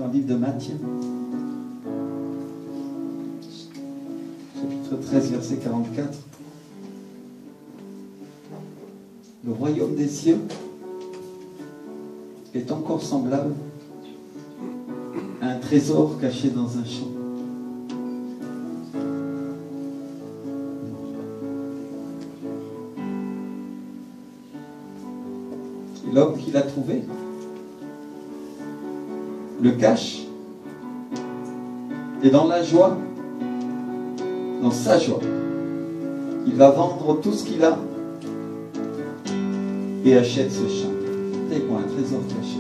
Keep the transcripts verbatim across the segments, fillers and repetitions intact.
dans le livre de Matthieu. Chapitre treize, verset quarante-quatre. Le royaume des cieux est encore semblable à un trésor caché dans un champ. Et l'homme qui l'a trouvé le cache et dans la joie, dans sa joie, il va vendre tout ce qu'il a et achète ce champ. C'est quoi un trésor caché?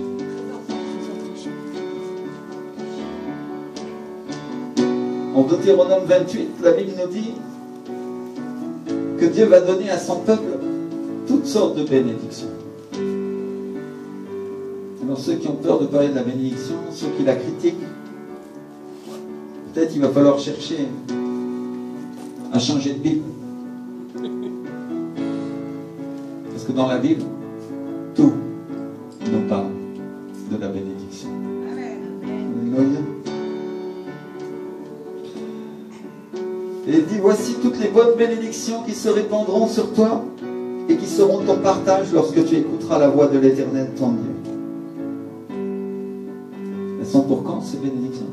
En Deutéronome vingt-huit, la Bible nous dit que Dieu va donner à son peuple toutes sortes de bénédictions. Alors ceux qui ont peur de parler de la bénédiction, ceux qui la critiquent, peut-être il va falloir chercher à changer de Bible. Parce que dans la Bible, tout nous parle de la bénédiction. Alléluia. Et il dit, voici toutes les bonnes bénédictions qui se répandront sur toi et qui seront ton partage lorsque tu écouteras la voix de l'Éternel, ton Dieu. Elles sont pour quand ces bénédictions?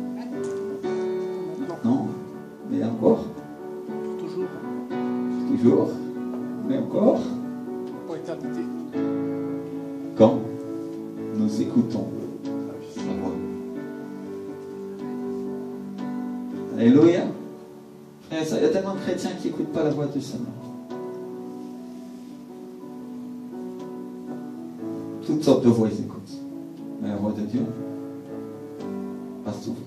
Non, mais encore. Toujours. Toujours. Mais encore. Pour l'éternité. Quand nous écoutons sa voix. Alléluia. Frère, il y a tellement de chrétiens qui n'écoutent pas la voix du Seigneur. Toutes sortes de voix ils écoutent. Mais la voix de Dieu, pas souvent.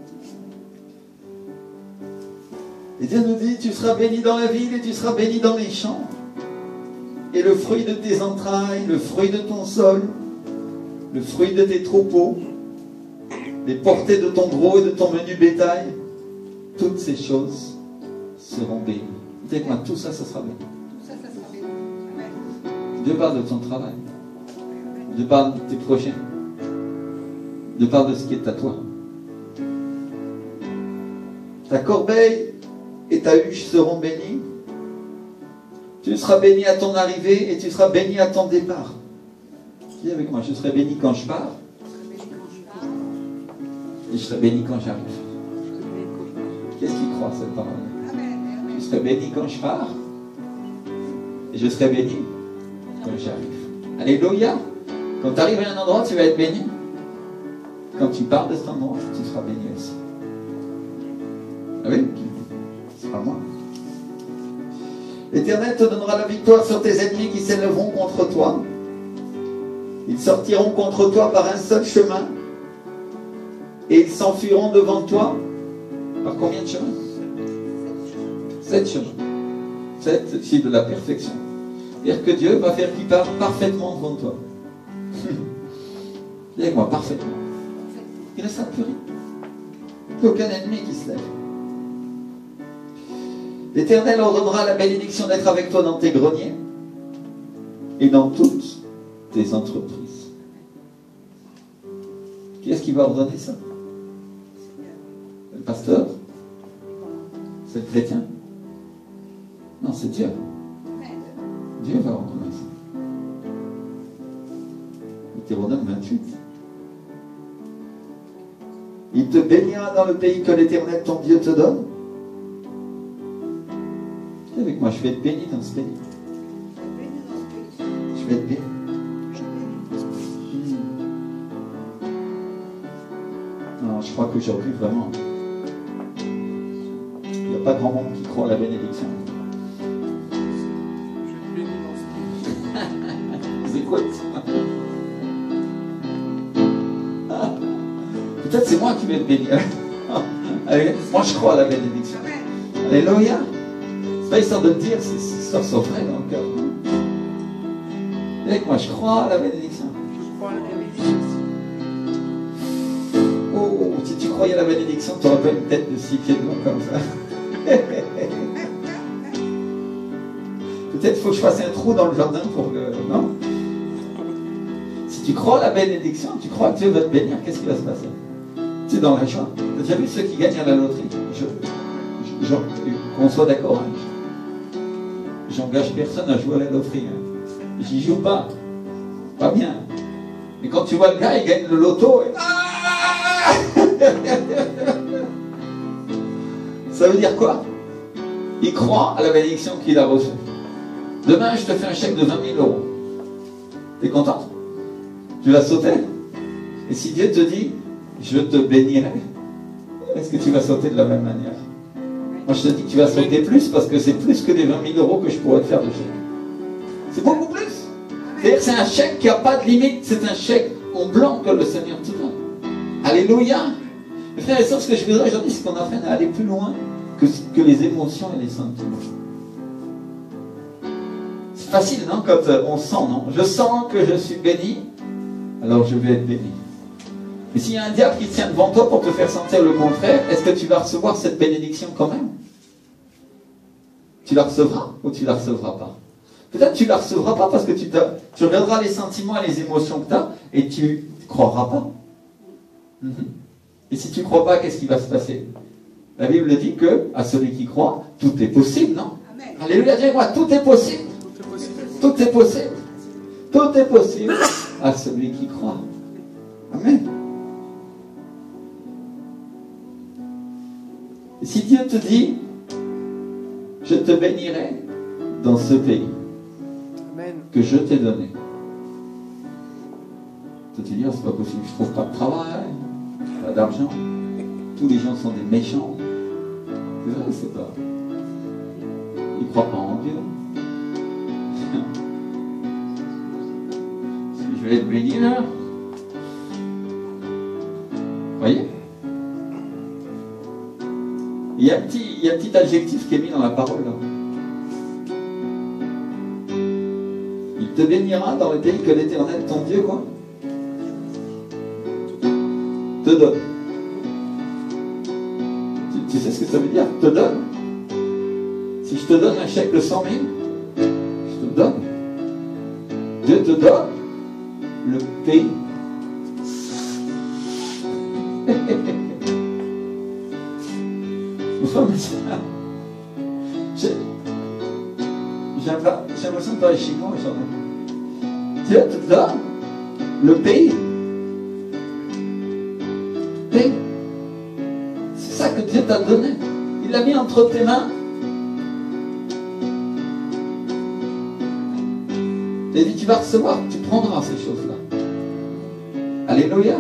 Et Dieu nous dit, tu seras béni dans la ville et tu seras béni dans les champs. Et le fruit de tes entrailles, le fruit de ton sol, le fruit de tes troupeaux, les portées de ton gros et de ton menu bétail, toutes ces choses seront bénies. Dites-moi, tout ça, ça sera béni. Dieu parle de ton travail. Dieu parle de tes projets. Dieu parle de ce qui est à toi. Ta corbeille et ta huche seront bénies. Tu seras béni à ton arrivée et tu seras béni à ton départ. Dis avec moi, je serai béni quand je pars. Et je serai béni quand j'arrive. Qu'est-ce qui croit cette parole? Je serai béni quand je pars. Et je serai béni quand j'arrive. Alléluia. Quand tu arrives à un endroit, tu vas être béni. Quand tu pars de cet endroit, tu seras béni aussi. Ah oui? Ce sera moi. L'Éternel te donnera la victoire sur tes ennemis qui s'élèveront contre toi. Ils sortiront contre toi par un seul chemin et ils s'enfuiront devant toi par combien de chemins? Sept chemins. Sept, c'est de la perfection. C'est-à-dire que Dieu va faire qu'il part parfaitement devant toi. Dis avec moi, parfaitement. Il ne reste plus rien. Plus aucun ennemi qui se lève. L'Éternel ordonnera la bénédiction d'être avec toi dans tes greniers et dans toutes tes entreprises. Qui est-ce qui va ordonner ça? Le pasteur? C'est le chrétien? Non, c'est Dieu. Dieu va ordonner ça. Deutéronome vingt-huit. Il te bénira dans le pays que l'Éternel ton Dieu te donne. Dis avec moi, je vais être béni dans ce pays. Je vais être béni. Non, je crois qu'aujourd'hui, vraiment, il n'y a pas grand monde qui croit à la bénédiction. Vous écoutez? Peut-être c'est moi qui vais être béni. Allez, moi je crois à la bénédiction. Alléluia. C'est pas histoire de le dire, c'est histoire de vrai dans le cœur. Avec moi, je crois à la bénédiction. Je crois à la bénédiction. Oh, si tu croyais à la bénédiction, tu n'aurais pas une tête de six pieds de long comme ça. Peut-être qu'il faut que je fasse un trou dans le jardin pour que... Non? Si tu crois à la bénédiction, tu crois que Dieu va te bénir, qu'est-ce qui va se passer? C'est dans la joie. Tu as déjà vu ceux qui gagnent à la loterie? je, je, je, Qu'on soit d'accord, hein. J'engage personne à jouer à la loterie. Hein. J'y joue pas. Pas bien. Mais quand tu vois le gars, il gagne le loto. Et... Ah ça veut dire quoi? Il croit à la bénédiction qu'il a reçue. Demain, je te fais un chèque de vingt mille euros. T'es content? Tu vas sauter? Et si Dieu te dit, je te bénirai, est-ce que tu vas sauter de la même manière? Moi, je te dis que tu vas sauter plus parce que c'est plus que les vingt mille euros que je pourrais te faire de chèque. C'est beaucoup plus. C'est-à-dire que c'est un chèque qui n'a pas de limite. C'est un chèque en blanc que le Seigneur te donne. Alléluia. Mes frères et sœurs, ce que je voudrais aujourd'hui, c'est qu'on apprenne à aller plus loin que, que les émotions et les sentiments. C'est facile, non? Quand on sent, non? Je sens que je suis béni, alors je vais être béni. Mais s'il y a un diable qui tient devant toi pour te faire sentir le contraire, est-ce que tu vas recevoir cette bénédiction quand même? Tu la recevras ou tu la recevras pas? Peut-être que tu la recevras pas parce que tu, tu regarderas les sentiments et les émotions que tu as et tu ne croiras pas. Mm-hmm. Et si tu ne crois pas, qu'est-ce qui va se passer? La Bible dit que à celui qui croit, tout est possible, non? Amen. Alléluia, dis-moi, tout est possible. Tout est possible. Tout est possible. Tout est possible à celui qui croit. Amen. Et si Dieu te dit, je te bénirai dans ce pays Amen. Que je t'ai donné. Tu te dis, c'est pas possible, je trouve pas de travail, pas d'argent, tous les gens sont des méchants. C'est vrai, c'est pas. Ils ne croient pas en Dieu. Si je vais être béni là, voyez? Il y a un petit, il y a un petit adjectif qui est mis dans la parole là. Il te bénira dans le pays que l'Éternel, ton Dieu, quoi, te donne. Tu, tu sais ce que ça veut dire? Te donne. Si je te donne un chèque de cent mille, je te le donne. Dieu te donne le pays. J'ai l'impression de parler chinois aujourd'hui. Dieu te donne le pays. Pays. C'est ça que Dieu t'a donné. Il l'a mis entre tes mains. Il dit, tu vas recevoir, tu prendras ces choses-là. Alléluia.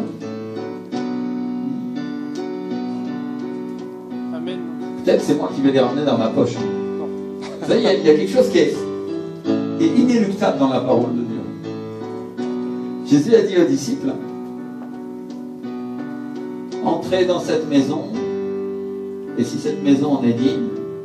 Amen. Peut-être c'est moi qui vais les ramener dans ma poche. Vous savez, il y, a, il y a quelque chose qui est, qui est inéluctable dans la parole de Dieu. Jésus a dit aux disciples, entrez dans cette maison, et si cette maison en est digne,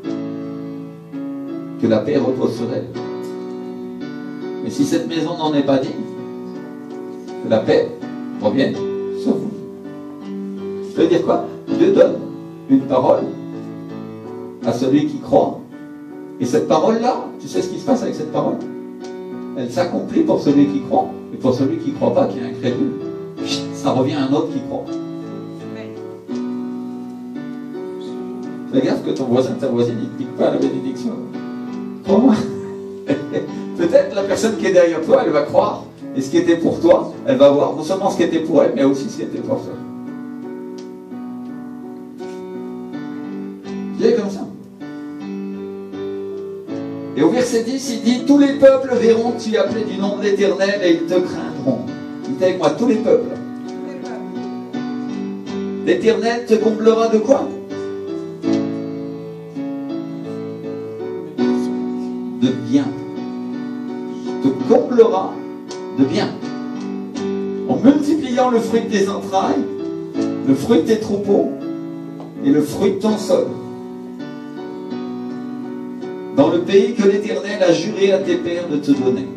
que la paix repose sur elle. Mais si cette maison n'en est pas digne, que la paix revienne sur vous. Ça veut dire quoi? Dieu donne une parole à celui qui croit. Et cette parole-là, tu sais ce qui se passe avec cette parole? Elle s'accomplit pour celui qui croit, et pour celui qui ne croit pas, qui est incrédule, ça revient à un autre qui croit. Fais gaffe que ton voisin, ta voisine, il ne pique pas la bénédiction. Crois-moi. Peut-être la personne qui est derrière toi, elle va croire. Et ce qui était pour toi, elle va voir non seulement ce qui était pour elle, mais aussi ce qui était pour toi. Dieu est comme ça. Et au verset dix, il dit, tous les peuples verront que tu es appelé du nom de l'Éternel et ils te craindront. Dites avec moi, tous les peuples. L'Éternel te comblera de quoi? De bien. Te comblera de bien. En multipliant le fruit de tes entrailles, le fruit de tes troupeaux et le fruit de ton sol. Dans le pays que l'Éternel a juré à tes pères de te donner.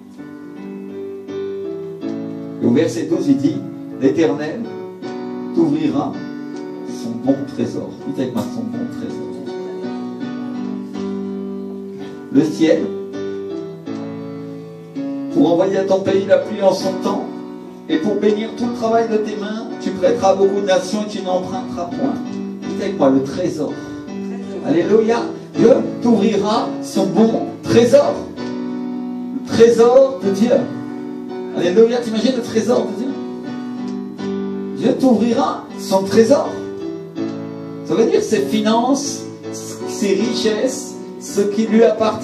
Et au verset douze, il dit, l'Éternel t'ouvrira son bon trésor. Dites avec moi, son bon trésor. Le ciel, pour envoyer à ton pays la pluie en son temps, et pour bénir tout le travail de tes mains, Tu prêteras à beaucoup de nations et tu n'emprunteras point. Dites avec moi, le trésor. Alléluia. Dieu t'ouvrira son bon trésor. Le trésor de Dieu. Alléluia. T'imagines le trésor de Dieu? Dieu t'ouvrira son trésor. Ça veut dire ses finances, ses richesses, ce qui lui appartient.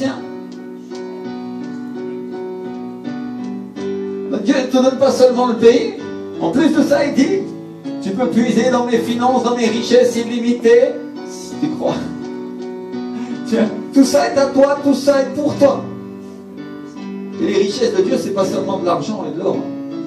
Dieu ne te donne pas seulement le pays. En plus de ça, il dit, tu peux puiser dans mes finances, dans mes richesses illimitées, si tu crois. Tiens, tout ça est à toi, tout ça est pour toi. Et les richesses de Dieu, ce n'est pas seulement de l'argent et de l'or.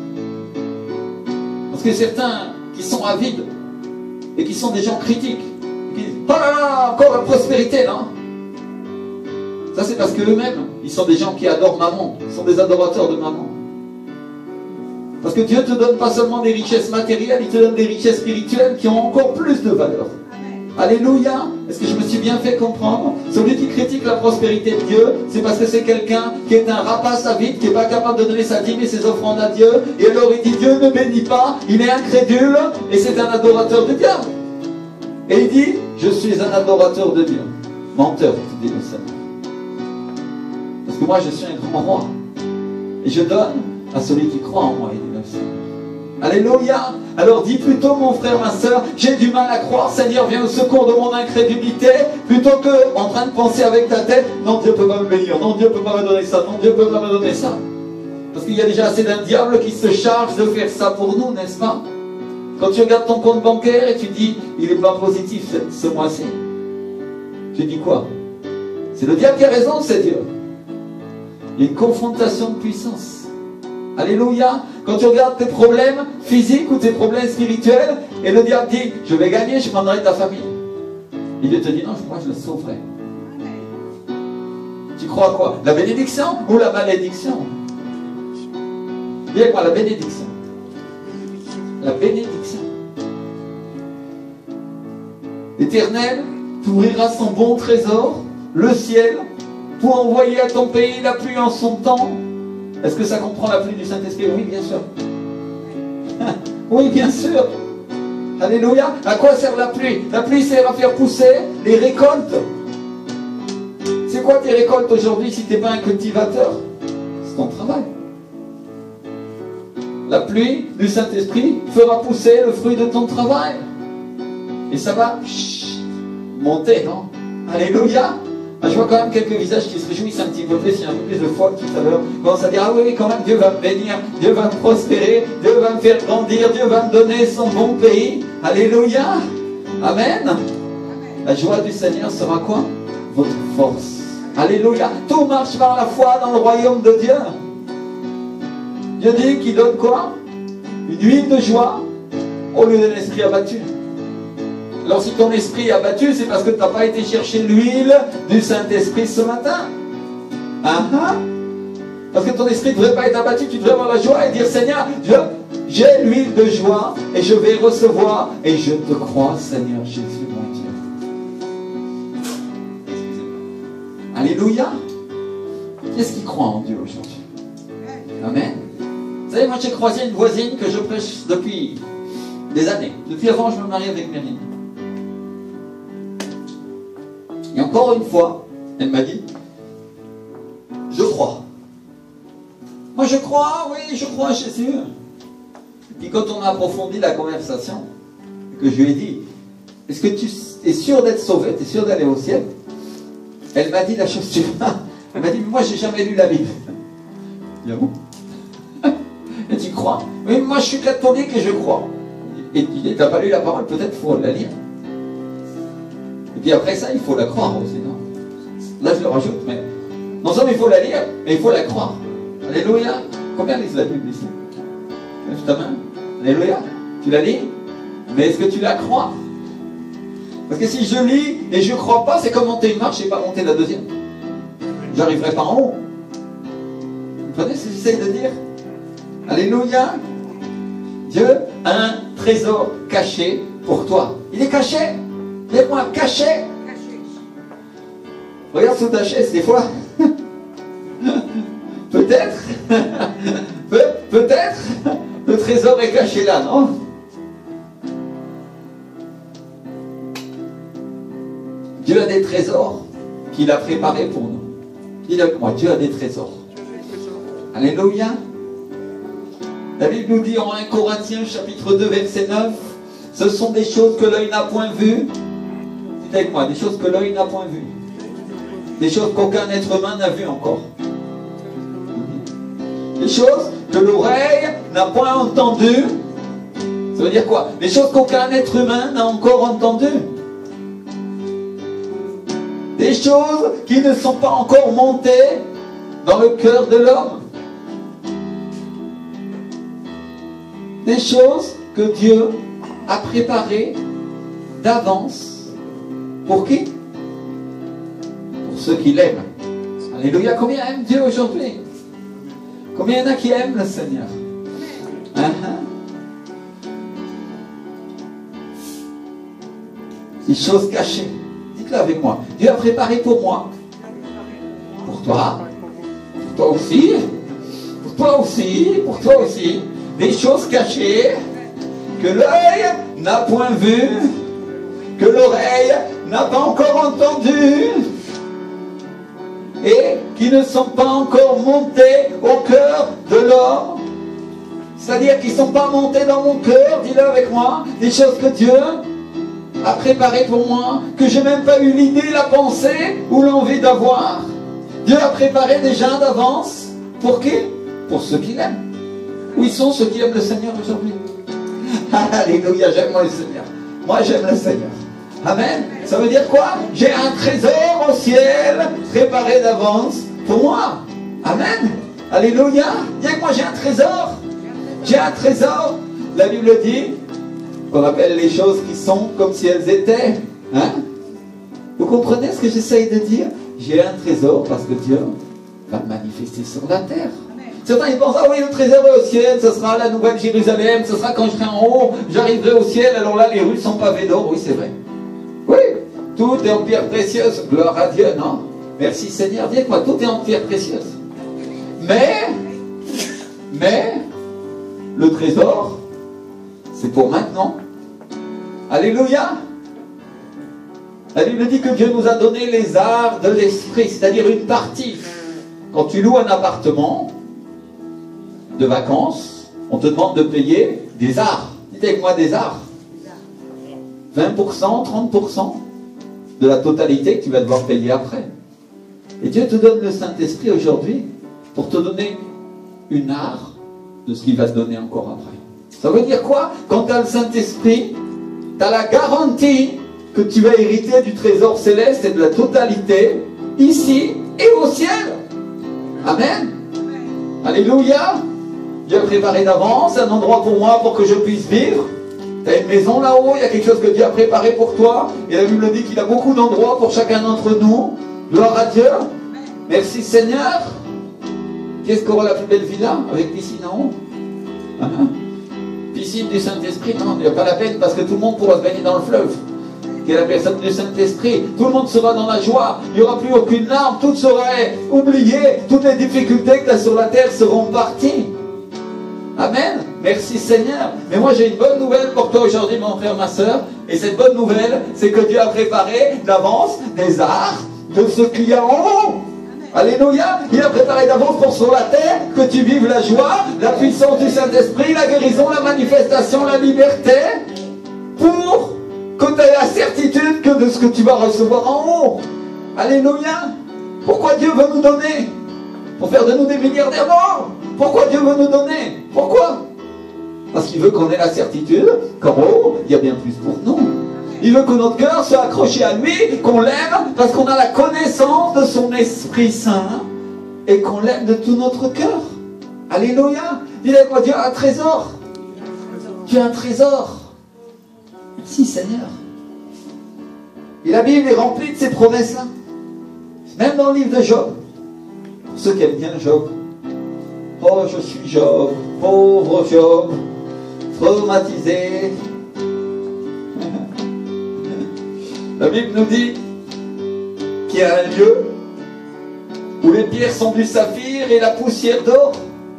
Parce que certains qui sont avides et qui sont des gens critiques, qui disent, oh là là, encore la prospérité là. Ça c'est parce qu'eux-mêmes, ils sont des gens qui adorent maman, ils sont des adorateurs de maman. Parce que Dieu ne te donne pas seulement des richesses matérielles, il te donne des richesses spirituelles qui ont encore plus de valeur. Alléluia. Est-ce que je me suis bien fait comprendre? Celui qui critique la prospérité de Dieu, c'est parce que c'est quelqu'un qui est un rapace avide, qui n'est pas capable de donner sa dîme et ses offrandes à Dieu. Et alors il dit, Dieu ne bénit pas, il est incrédule, et c'est un adorateur de diable. Et il dit, je suis un adorateur de Dieu. Menteur, te dit le Seigneur. Parce que moi je suis un grand roi. Et je donne à celui qui croit en moi, il dit le Seigneur. Alléluia. Alors dis plutôt, mon frère, ma soeur, j'ai du mal à croire, Seigneur, viens au secours de mon incrédulité, plutôt que en train de penser avec ta tête, non, Dieu ne peut pas me bénir, non, Dieu ne peut pas me donner ça, non, Dieu ne peut pas me donner ça. Parce qu'il y a déjà assez d'un diable qui se charge de faire ça pour nous, n'est-ce pas? Quand tu regardes ton compte bancaire et tu dis, il n'est pas positif ce mois-ci, tu dis quoi? C'est le diable qui a raison, c'est Dieu. Il y a une confrontation de puissance. Alléluia. Quand tu regardes tes problèmes physiques ou tes problèmes spirituels, et le diable dit, je vais gagner, je prendrai ta famille. Et Dieu te dit, non, moi je le sauverai. Tu crois à quoi? La bénédiction ou la malédiction? Dis avec moi, la bénédiction. La bénédiction. L'Éternel t'ouvrira son bon trésor, le ciel, pour envoyer à ton pays la pluie en son temps. Est-ce que ça comprend la pluie du Saint-Esprit? Oui, bien sûr. Oui, bien sûr. Alléluia. À quoi sert la pluie? La pluie sert à faire pousser les récoltes. C'est quoi tes récoltes aujourd'hui si tu n'es pas un cultivateur? C'est ton travail. La pluie du Saint-Esprit fera pousser le fruit de ton travail. Et ça va chut, monter, non? Alléluia. Ah, je vois quand même quelques visages qui se réjouissent un petit peu plus, il y a un peu plus de foi que tout à l'heure. Ils commencent à dire, ah oui, oui, quand même, Dieu va me bénir, Dieu va me prospérer, Dieu va me faire grandir, Dieu va me donner son bon pays. Alléluia. Amen. Amen. La joie du Seigneur sera quoi? Votre force. Alléluia. Tout marche par la foi dans le royaume de Dieu. Dieu dit qu'il donne quoi? Une huile de joie au lieu d'un esprit abattu. Alors si ton esprit est abattu, c'est parce que tu n'as pas été chercher l'huile du Saint-Esprit ce matin. Ah ah. Parce que ton esprit ne devrait pas être abattu, tu devrais avoir la joie et dire, Seigneur, j'ai l'huile de joie et je vais recevoir et je te crois, Seigneur Jésus, mon Dieu. Alléluia. Qui est-ce qui croit en Dieu aujourd'hui? Amen. Vous savez, moi j'ai croisé une voisine que je prêche depuis des années. Depuis avant, je me marie avec Mérine. Et encore une fois, elle m'a dit, je crois. Moi je crois, oui, je crois à Jésus. Et puis quand on a approfondi la conversation, que je lui ai dit, est-ce que tu es sûr d'être sauvé, tu es sûr d'aller au ciel? Elle m'a dit la chose suivante. Elle m'a dit, mais moi j'ai jamais lu la Bible. Il y a où? Et tu crois? Oui, moi je suis catholique et je crois. Et tu n'as pas lu la parole, peut-être il faut la lire. Et puis après ça, il faut la croire aussi, non? Là, je le rajoute, mais non seulement il faut la lire, mais il faut la croire. Alléluia. Combien lisent la Bible ici? Lève ta main. Alléluia. Tu la lis? Mais est-ce que tu la crois? Parce que si je lis et je ne crois pas, c'est comme monter une marche et pas monter la deuxième. J'arriverai pas en haut. Vous comprenez ce que j'essaie de dire? Alléluia. Dieu a un trésor caché pour toi. Il est caché. Dis-moi, caché. Regarde sous ta chaise, des fois. Peut-être. Peut, peut-être. Le trésor est caché là, non? Dieu a des trésors qu'il a préparés pour nous. Dis avec moi, Dieu a des trésors. Alléluia. La Bible nous dit en un Corinthiens chapitre deux verset neuf, ce sont des choses que l'œil n'a point vues. Dites avec moi, des choses que l'œil n'a point vues. Des choses qu'aucun être humain n'a vues encore. Des choses que l'oreille n'a point entendues. Ça veut dire quoi? Des choses qu'aucun être humain n'a encore entendues. Des choses qui ne sont pas encore montées dans le cœur de l'homme. Des choses que Dieu a préparées d'avance. Pour qui? Pour ceux qui l'aiment. Alléluia. Combien aiment Dieu aujourd'hui? Combien il y en a qui aiment le Seigneur? Uh-huh. Des choses cachées. Dites-le avec moi. Dieu a préparé pour moi. Pour toi. Pour toi aussi. Pour toi aussi. Pour toi aussi. Des choses cachées que l'œil n'a point vues, que l'oreille n'a pas encore entendues et qui ne sont pas encore montées au cœur de l'homme. C'est-à-dire qu'ils ne sont pas montés dans mon cœur, dis-le avec moi, des choses que Dieu a préparées pour moi, que je n'ai même pas eu l'idée, la pensée ou l'envie d'avoir. Dieu a préparé déjà d'avance. Pour qui? Pour ceux qui l'aiment. Où ils sont ceux qui aiment le Seigneur aujourd'hui? Alléluia, j'aime moi le Seigneur. Moi j'aime le Seigneur. Amen. Ça veut dire quoi? J'ai un trésor au ciel préparé d'avance pour moi. Amen. Alléluia. Dis avec moi, j'ai un trésor. J'ai un trésor. La Bible dit qu'on appelle les choses qui sont comme si elles étaient. Hein? Vous comprenez ce que j'essaye de dire? J'ai un trésor parce que Dieu va me manifester sur la terre. Certains ils pensent, ah oui, le trésor est au ciel, ce sera la nouvelle Jérusalem, ce sera quand je serai en haut, j'arriverai au ciel, alors là les rues sont pavées d'or. Oui, c'est vrai. Oui, tout est en pierre précieuse, gloire à Dieu, non? Merci Seigneur, dites-moi, tout est en pierre précieuse. Mais, mais, le trésor, c'est pour maintenant. Alléluia. La Bible dit que Dieu nous a donné les arts de l'esprit, c'est-à-dire une partie. Quand tu loues un appartement de vacances, on te demande de payer des arts. Dites avec moi des arts. vingt pour cent, trente pour cent de la totalité que tu vas devoir payer après. Et Dieu te donne le Saint-Esprit aujourd'hui pour te donner une art de ce qu'il va te donner encore après. Ça veut dire quoi? Quand tu as le Saint-Esprit, tu as la garantie que tu vas hériter du trésor céleste et de la totalité, ici et au ciel. Amen. Alléluia. Dieu a préparé d'avance un endroit pour moi pour que je puisse vivre. Tu as une maison là-haut, il y a quelque chose que Dieu a préparé pour toi. Et la Bible dit qu'il a beaucoup d'endroits pour chacun d'entre nous. Gloire à Dieu. Merci Seigneur. Qu'est-ce qu'aura la plus belle villa avec piscine en haut? uh-huh. Piscine du Saint-Esprit? Non, il n'y a pas la peine parce que tout le monde pourra se baigner dans le fleuve. Qui est la personne du Saint-Esprit. Tout le monde sera dans la joie. Il n'y aura plus aucune larme. Tout sera oublié. Toutes les difficultés que tu as sur la terre seront parties. Amen. Merci Seigneur. Mais moi j'ai une bonne nouvelle pour toi aujourd'hui, mon frère, ma soeur. Et cette bonne nouvelle, c'est que Dieu a préparé d'avance des arts de ce qu'il y a en haut. Alléluia. Il a préparé d'avance pour sur la terre que tu vives la joie, la puissance du Saint-Esprit, la guérison, la manifestation, la liberté, pour que tu aies la certitude que de ce que tu vas recevoir en haut. Alléluia. Pourquoi Dieu veut nous donner? Pour faire de nous des milliardaires? Non. Pourquoi Dieu veut nous donner? Pourquoi? Parce qu'il veut qu'on ait la certitude qu'en haut, il y a bien plus pour nous. Il veut que notre cœur soit accroché à lui, qu'on l'aime, parce qu'on a la connaissance de son Esprit Saint, et qu'on l'aime de tout notre cœur. Alléluia. Dis avec moi, Dieu a un trésor. Dieu a un trésor. Merci Seigneur. Et la Bible est remplie de ces promesses-là. Même dans le livre de Job. Pour ceux qui aiment bien Job. Oh, je suis Job, pauvre Job, traumatisé. La Bible nous dit qu'il y a un lieu où les pierres sont du saphir et la poussière d'or.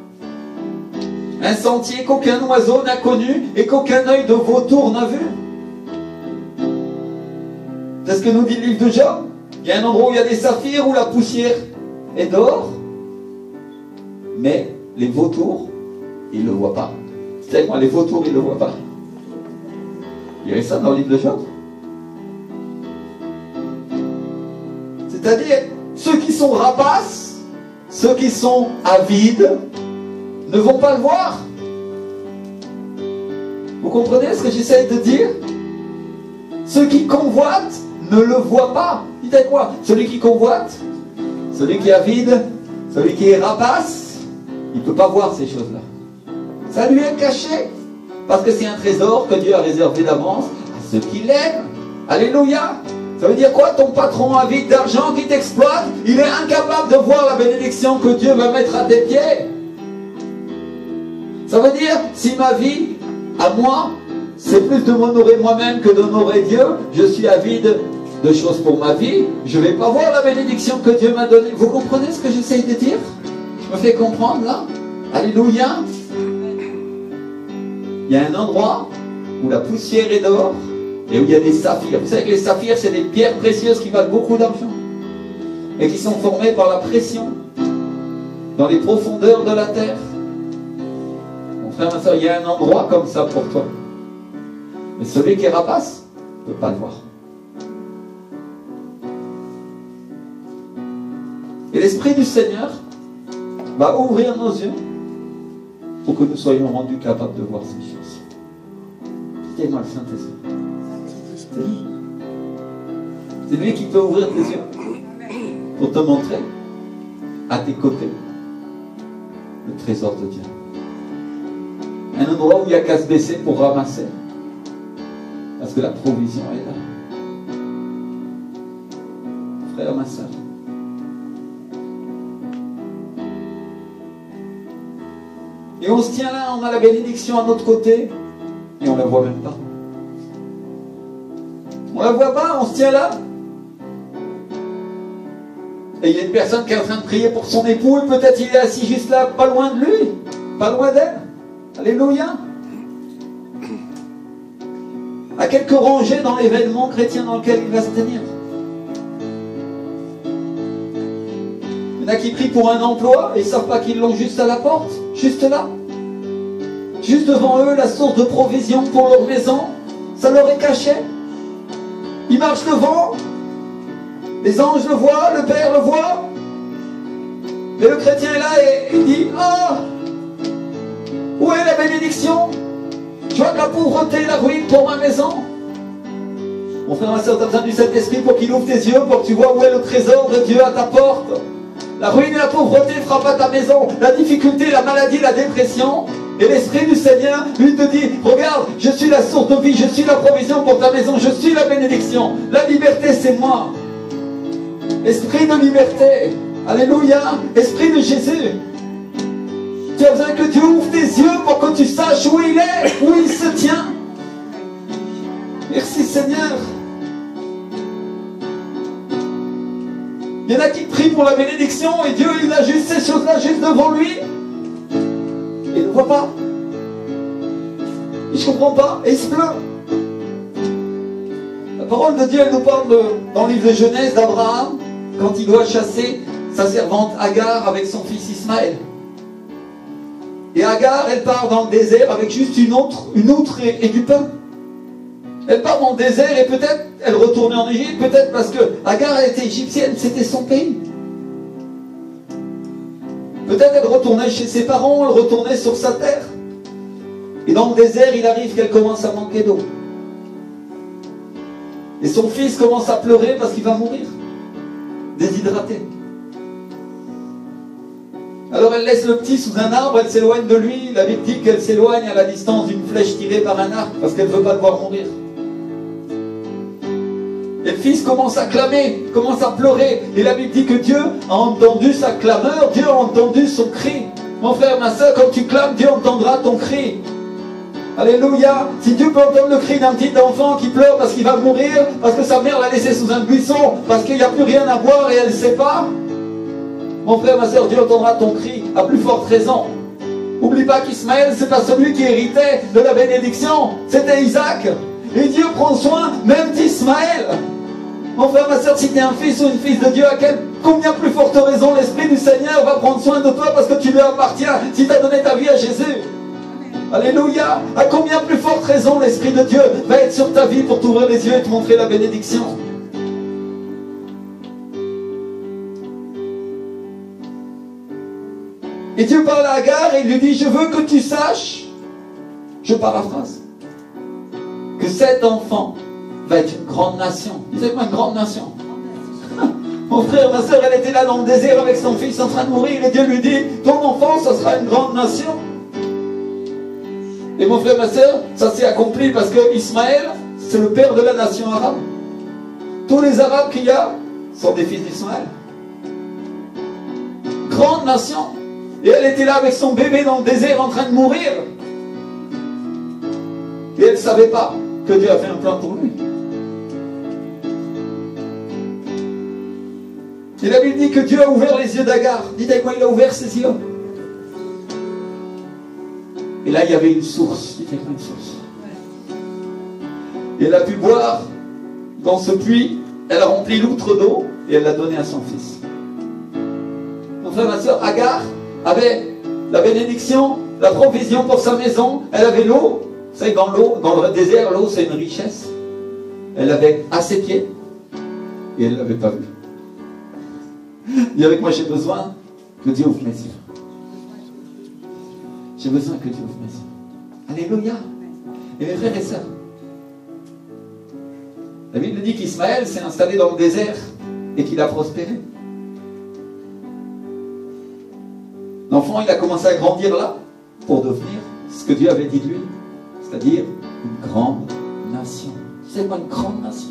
Un sentier qu'aucun oiseau n'a connu et qu'aucun œil de vautour n'a vu. C'est ce que nous dit le livre de Job. Il y a un endroit où il y a des saphirs, où la poussière est d'or. Mais les vautours, ils ne le voient pas. C'est moi, les vautours, ils ne le voient pas. Il y avait ça dans le livre de Job. C'est-à-dire, ceux qui sont rapaces, ceux qui sont avides, ne vont pas le voir. Vous comprenez ce que j'essaie de dire? Ceux qui convoitent ne le voient pas. Dites avec moi, celui qui convoite, celui qui est avide, celui qui est rapace, il ne peut pas voir ces choses-là. Ça lui est caché. Parce que c'est un trésor que Dieu a réservé d'avance à ceux qui l'aiment. Alléluia. Ça veut dire quoi? Ton patron avide d'argent qui t'exploite, il est incapable de voir la bénédiction que Dieu va mettre à tes pieds. Ça veut dire, si ma vie, à moi, c'est plus de m'honorer moi-même que d'honorer Dieu, je suis avide de choses pour ma vie, je ne vais pas voir la bénédiction que Dieu m'a donnée. Vous comprenez ce que j'essaye de dire? Je me fais comprendre là? Alléluia. Il y a un endroit où la poussière est d'or et où il y a des saphirs. Vous savez que les saphirs, c'est des pierres précieuses qui valent beaucoup d'argent et qui sont formées par la pression dans les profondeurs de la terre. Mon frère, ma soeur, il y a un endroit comme ça pour toi. Mais celui qui est rapace ne peut pas le voir. Et l'Esprit du Seigneur va ouvrir nos yeux pour que nous soyons rendus capables de voir ces choses. Dites-moi le Saint-Esprit. C'est lui qui peut ouvrir tes yeux pour te montrer à tes côtés le trésor de Dieu. Un endroit où il n'y a qu'à se baisser pour ramasser. Parce que la provision est là. Frère, ma soeur. Et on se tient là, on a la bénédiction à notre côté, et on ne la voit même pas. On ne la voit pas, on se tient là. Et il y a une personne qui est en train de prier pour son époux, et peut-être il est assis juste là, pas loin de lui, pas loin d'elle. Alléluia. À quelques rangées dans l'événement chrétien dans lequel il va se tenir. Il y en a qui prient pour un emploi, et ils ne savent pas qu'ils l'ont juste à la porte. Juste là, juste devant eux, la source de provision pour leur maison, ça leur est caché. Ils marchent devant, les anges le voient, le Père le voit, mais le chrétien est là et il dit, ah, où est la bénédiction? Je vois que la pauvreté, la ruine pour ma maison. Mon frère, ma soeur, tu as besoin du Saint-Esprit pour qu'il ouvre tes yeux, pour que tu vois où est le trésor de Dieu à ta porte. La ruine et la pauvreté frappent à ta maison, la difficulté, la maladie, la dépression. Et l'Esprit du Seigneur, lui, te dit, regarde, je suis la source de vie, je suis la provision pour ta maison, je suis la bénédiction. La liberté, c'est moi. Esprit de liberté. Alléluia. Esprit de Jésus. Tu as besoin que Dieu ouvre tes yeux pour que tu saches où il est, où il se tient. Merci Seigneur. Il y en a qui prient pour la bénédiction et Dieu il a juste ces choses-là juste devant lui. Et il ne voit pas. Il ne comprend pas et il se plaint. La parole de Dieu elle nous parle de, dans le livre de Genèse d'Abraham quand il doit chasser sa servante Agar avec son fils Ismaël. Et Agar elle part dans le désert avec juste une, autre, une outre et, et du pain. Elle part dans le désert et peut-être elle retournait en Égypte, peut-être parce que Agar elle était égyptienne, c'était son pays. Peut-être elle retournait chez ses parents, elle retournait sur sa terre. Et dans le désert, il arrive qu'elle commence à manquer d'eau. Et son fils commence à pleurer parce qu'il va mourir, déshydraté. Alors elle laisse le petit sous un arbre, elle s'éloigne de lui. La Bible dit qu'elle s'éloigne à la distance d'une flèche tirée par un arc parce qu'elle ne veut pas le voir mourir. Et le fils commence à clamer, commence à pleurer. Et la Bible dit que Dieu a entendu sa clameur, Dieu a entendu son cri. Mon frère, ma soeur, quand tu clames, Dieu entendra ton cri. Alléluia. Si Dieu peut entendre le cri d'un petit enfant qui pleure parce qu'il va mourir, parce que sa mère l'a laissé sous un buisson, parce qu'il n'y a plus rien à boire et elle ne sait pas, mon frère, ma soeur, Dieu entendra ton cri à plus forte raison. N'oublie pas qu'Ismaël, c'est pas celui qui héritait de la bénédiction, c'était Isaac. Et Dieu prend soin même d'Ismaël. Mon frère, ma soeur, si tu es un fils ou une fille de Dieu, à quel, combien plus forte raison l'Esprit du Seigneur va prendre soin de toi parce que tu lui appartiens si tu as donné ta vie à Jésus. Alléluia. À combien plus forte raison l'Esprit de Dieu va être sur ta vie pour t'ouvrir les yeux et te montrer la bénédiction. Et Dieu parle à Agar et il lui dit, je veux que tu saches, je paraphrase, que cet enfant va être une grande nation. Vous savez quoi, une grande nation? Mon frère, ma soeur, elle était là dans le désert avec son fils en train de mourir et Dieu lui dit, ton enfant, ça sera une grande nation. Et mon frère, ma soeur, ça s'est accompli parce que Ismaël, c'est le père de la nation arabe. Tous les Arabes qu'il y a sont des fils d'Ismaël. Grande nation. Et elle était là avec son bébé dans le désert en train de mourir. Et elle ne savait pas que Dieu a fait un plan pour lui. Et la Bible dit que Dieu a ouvert les yeux d'Agar. Dites avec moi, il a ouvert ses yeux. Et là, il y avait une source. Dites avec moi, une source. Et elle a pu boire dans ce puits. Elle a rempli l'outre d'eau et elle l'a donné à son fils. Mon frère, ma soeur, Agar avait la bénédiction, la provision pour sa maison. Elle avait l'eau. Vous savez, dans l'eau, dans le désert, l'eau, c'est une richesse. Elle l'avait à ses pieds et elle ne l'avait pas vu. Dis avec moi, j'ai besoin que Dieu ouvre mes yeux. J'ai besoin que Dieu ouvre mes yeux. Alléluia. Et mes frères et sœurs, la Bible dit qu'Ismaël s'est installé dans le désert et qu'il a prospéré. L'enfant, il a commencé à grandir là pour devenir ce que Dieu avait dit de lui, c'est-à-dire une grande nation. C'est pas une grande nation.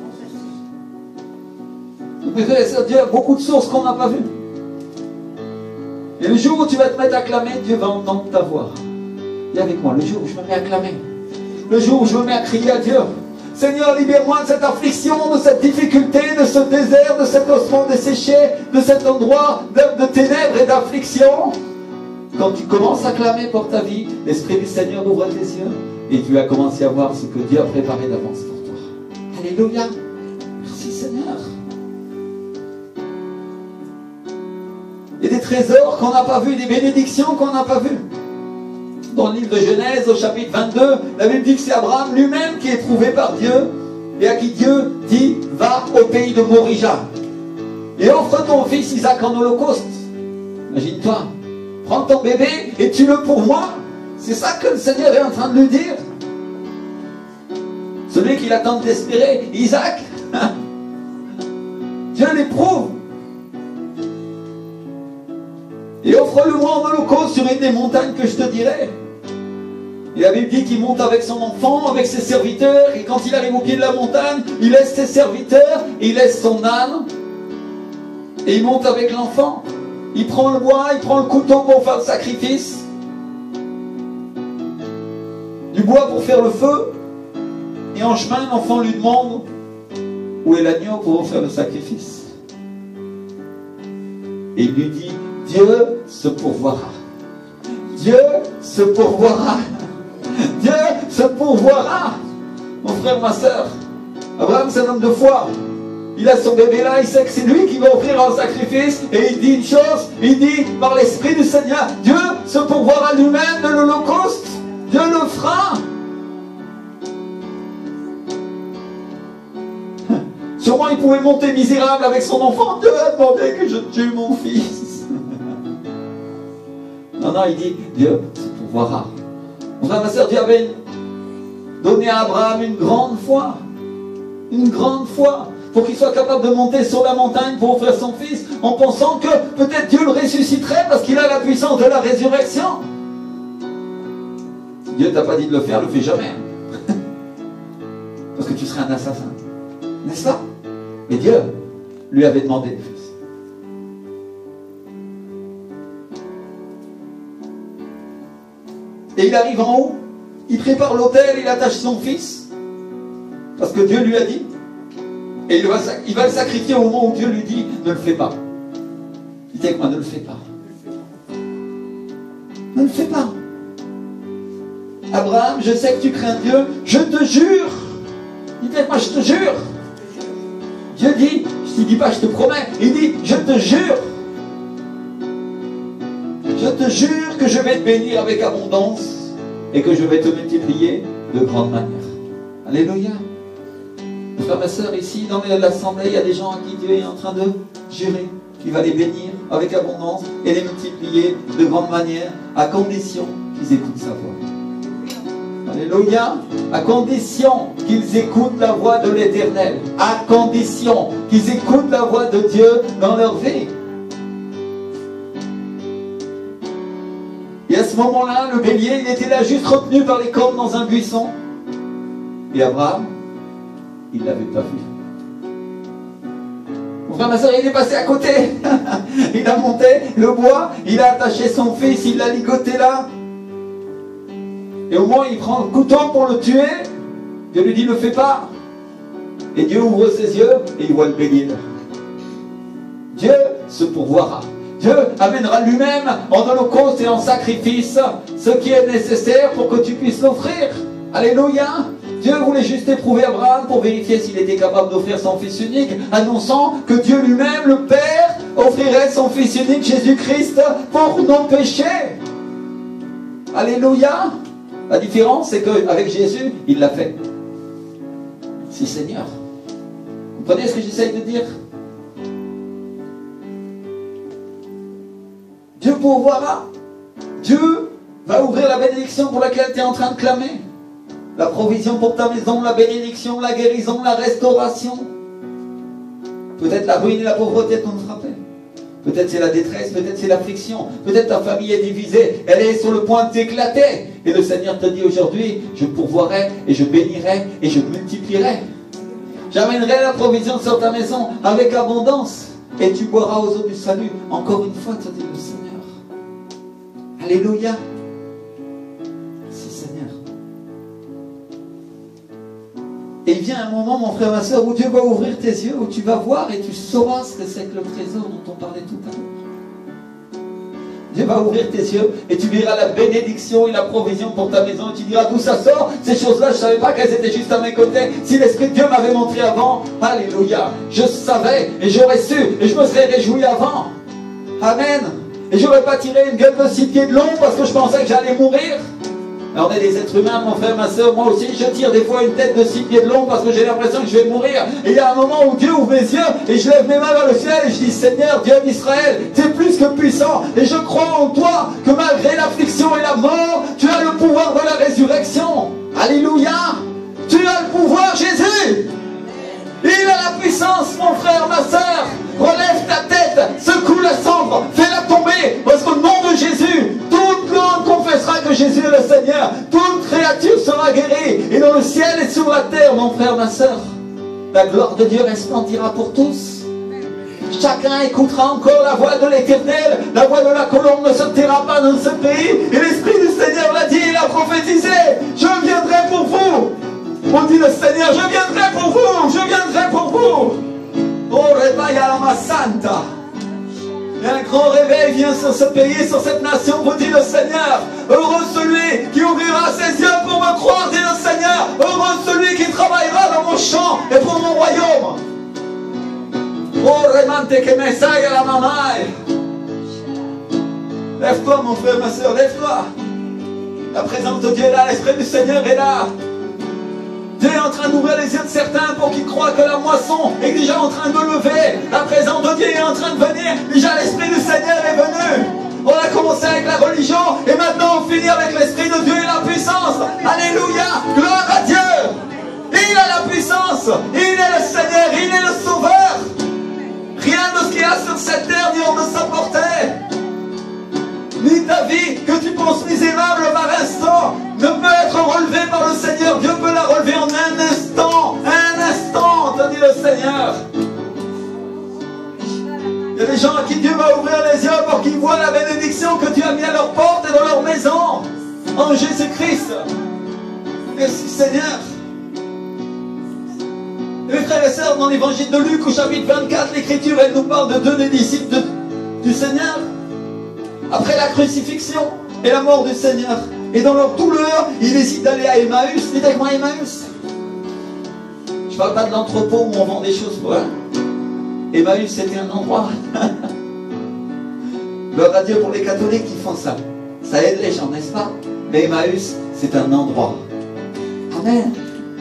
Mes frères et sœurs, Dieu a beaucoup de sources qu'on n'a pas vues. Et le jour où tu vas te mettre à clamer, Dieu va entendre ta voix. Dis avec moi, le jour où je me mets à clamer, le jour où je me mets à crier à Dieu, Seigneur, libère-moi de cette affliction, de cette difficulté, de ce désert, de cet ossement desséché, de cet endroit de, de ténèbres et d'affliction. Quand tu commences à clamer pour ta vie, l'Esprit du Seigneur ouvre tes yeux et tu vas commencer à voir ce que Dieu a préparé d'avance pour toi. Alléluia. Merci Seigneur. Il y a des trésors qu'on n'a pas vus, des bénédictions qu'on n'a pas vues. Dans le livre de Genèse, au chapitre vingt-deux, la Bible dit que c'est Abraham lui-même qui est éprouvé par Dieu et à qui Dieu dit « Va au pays de Morija et offre ton fils Isaac en holocauste. » Imagine-toi, prends ton bébé et tue-le pour moi. C'est ça que le Seigneur est en train de lui dire. Celui qu'il attend d'espérer, Isaac, Dieu l'éprouve. Et offre-le-moi en holocauste sur une des montagnes que je te dirai. Et la Bible dit qu'il monte avec son enfant, avec ses serviteurs, et quand il arrive au pied de la montagne, il laisse ses serviteurs, il laisse son âne, et il monte avec l'enfant. Il prend le bois, il prend le couteau pour faire le sacrifice, du bois pour faire le feu, et en chemin, l'enfant lui demande où est l'agneau pour faire le sacrifice. Et il lui dit, Dieu se pourvoira. Dieu se pourvoira. Dieu se pourvoira. Mon frère, ma soeur, Abraham, c'est un homme de foi. Il a son bébé là, il sait que c'est lui qui va offrir un sacrifice. Et il dit une chose, il dit par l'Esprit du Seigneur, Dieu se pourvoira lui-même de l'Holocauste. Dieu le fera. Sûrement il pouvait monter misérable avec son enfant. Dieu a demandé que je tue mon fils. Non, non, il dit, Dieu se pourvoira. Mon frère, ma soeur, Dieu avait donné à Abraham une grande foi. Une grande foi. Pour qu'il soit capable de monter sur la montagne pour offrir son fils, en pensant que peut-être Dieu le ressusciterait parce qu'il a la puissance de la résurrection. Si Dieu t'a pas dit de le faire, le fais jamais. Parce que tu serais un assassin. N'est-ce pas? Mais Dieu lui avait demandé le fils. Et il arrive en haut, il prépare l'autel, il attache son fils, parce que Dieu lui a dit, et il va, il va le sacrifier au moment où Dieu lui dit, ne le fais pas. Dites avec moi, ne le fais pas. Ne le fais pas. Abraham, je sais que tu crains Dieu, je te jure. Dites avec moi, je te jure. Dieu dit, je ne dis pas je te promets, il dit, je te jure. Je te jure que je vais te bénir avec abondance et que je vais te multiplier de grande manière. Alléluia. Frères et sœurs, ici dans l'assemblée, il y a des gens à qui Dieu est en train de jurer qu'il va les bénir avec abondance et les multiplier de grande manière, à condition qu'ils écoutent sa voix. Alléluia. À condition qu'ils écoutent la voix de l'Éternel. À condition qu'ils écoutent la voix de Dieu dans leur vie. Et à ce moment-là, le bélier, il était là juste retenu par les cornes dans un buisson. Et Abraham, il ne l'avait pas vu. Mon frère, ma soeur, il est passé à côté. Il a monté le bois, il a attaché son fils, il l'a ligoté là. Et au moment où il prend le couteau pour le tuer, Dieu lui dit, ne le fais pas. Et Dieu ouvre ses yeux et il voit le bélier là. Dieu se pourvoira. Dieu amènera lui-même en holocauste et en sacrifice ce qui est nécessaire pour que tu puisses l'offrir. Alléluia. Dieu voulait juste éprouver Abraham pour vérifier s'il était capable d'offrir son fils unique, annonçant que Dieu lui-même, le Père, offrirait son fils unique, Jésus-Christ, pour nos péchés. Alléluia. La différence, c'est qu'avec Jésus, il l'a fait. Si Seigneur. Vous comprenez ce que j'essaye de dire? Dieu pourvoira. Dieu va ouvrir la bénédiction pour laquelle tu es en train de clamer. La provision pour ta maison, la bénédiction, la guérison, la restauration. Peut-être la ruine et la pauvreté t'ont frappé. Peut-être c'est la détresse, peut-être c'est l'affliction. Peut-être ta famille est divisée, elle est sur le point de t'éclater. Et le Seigneur te dit aujourd'hui, je pourvoirai et je bénirai et je multiplierai. J'amènerai la provision sur ta maison avec abondance. Et tu boiras aux eaux du salut. Encore une fois, te dit le Seigneur. Alléluia. Si Seigneur. Et il vient un moment, mon frère, ma soeur, où Dieu va ouvrir tes yeux, où tu vas voir et tu sauras ce que c'est que le trésor dont on parlait tout à l'heure. Dieu va ouvrir tes yeux et tu verras la bénédiction et la provision pour ta maison. Et tu diras d'où ça sort. Ces choses-là, je ne savais pas qu'elles étaient juste à mes côtés. Si l'Esprit de Dieu m'avait montré avant, alléluia, je savais et j'aurais su et je me serais réjoui avant. Amen. Et je n'aurais pas tiré une gueule de six pieds de long parce que je pensais que j'allais mourir. Alors on est des êtres humains, mon frère, ma soeur, moi aussi, je tire des fois une tête de six pieds de long parce que j'ai l'impression que je vais mourir. Et il y a un moment où Dieu ouvre mes yeux et je lève mes mains vers le ciel et je dis, Seigneur, Dieu d'Israël, tu es plus que puissant. Et je crois en toi que malgré l'affliction et la mort, tu as le pouvoir de la résurrection. Alléluia. Tu as le pouvoir, Jésus. Il a la puissance, mon frère, ma soeur. Relève ta tête, secoue la cendre, fais-la tomber, parce qu'au nom de Jésus, toute langue confessera que Jésus est le Seigneur. Toute créature sera guérie, et dans le ciel et sur la terre, mon frère, ma soeur, la gloire de Dieu resplendira pour tous. Chacun écoutera encore la voix de l'Éternel. La voix de la colombe ne se taira pas dans ce pays. Et l'Esprit du Seigneur l'a dit, il a prophétisé. Je viendrai pour vous. On dit le Seigneur, je viendrai pour vous, je viendrai pour vous. Oh, réveil à la Santa. Et un grand réveil vient sur ce pays, sur cette nation, vous dit le Seigneur. Heureux celui qui ouvrira ses yeux pour me croire, dit le Seigneur. Heureux celui qui travaillera dans mon champ et pour mon royaume. Oh, remante que me saille la mamaille. Lève-toi, mon frère, ma soeur, lève-toi. La présence de Dieu est là, l'Esprit du Seigneur est là. Dieu est en train d'ouvrir les yeux de certains pour qu'ils croient que la moisson est déjà en train de lever. La présence de Dieu est en train de venir. Déjà l'Esprit du Seigneur est venu. On a commencé avec la religion et maintenant on finit avec l'Esprit de Dieu et la puissance. Alléluia, gloire à Dieu. Il a la puissance, il est le Seigneur, il est le Sauveur. Rien de ce qu'il y a sur cette terre ni hors de sa portée. Ni ta vie que tu penses misérable par instant ne peut être relevée par le Seigneur. Dieu peut la relever en un instant. Un instant, te dit le Seigneur. Il y a des gens à qui Dieu va ouvrir les yeux pour qu'ils voient la bénédiction que Dieu a mis à leur porte et dans leur maison. En Jésus-Christ. Merci Seigneur. Mes frères et sœurs, dans l'évangile de Luc au chapitre vingt-quatre, l'Écriture, elle nous parle de deux des disciples de, du Seigneur. Après la crucifixion et la mort du Seigneur. Et dans leur douleur, ils décident d'aller à Emmaüs. Dites avec moi Emmaüs. Je ne parle pas de l'entrepôt où on vend des choses pour eux. Emmaüs, c'était un endroit. Gloire à Dieu pour les catholiques qui font ça. Ça aide les gens, n'est-ce pas? Mais Emmaüs, c'est un endroit. Amen.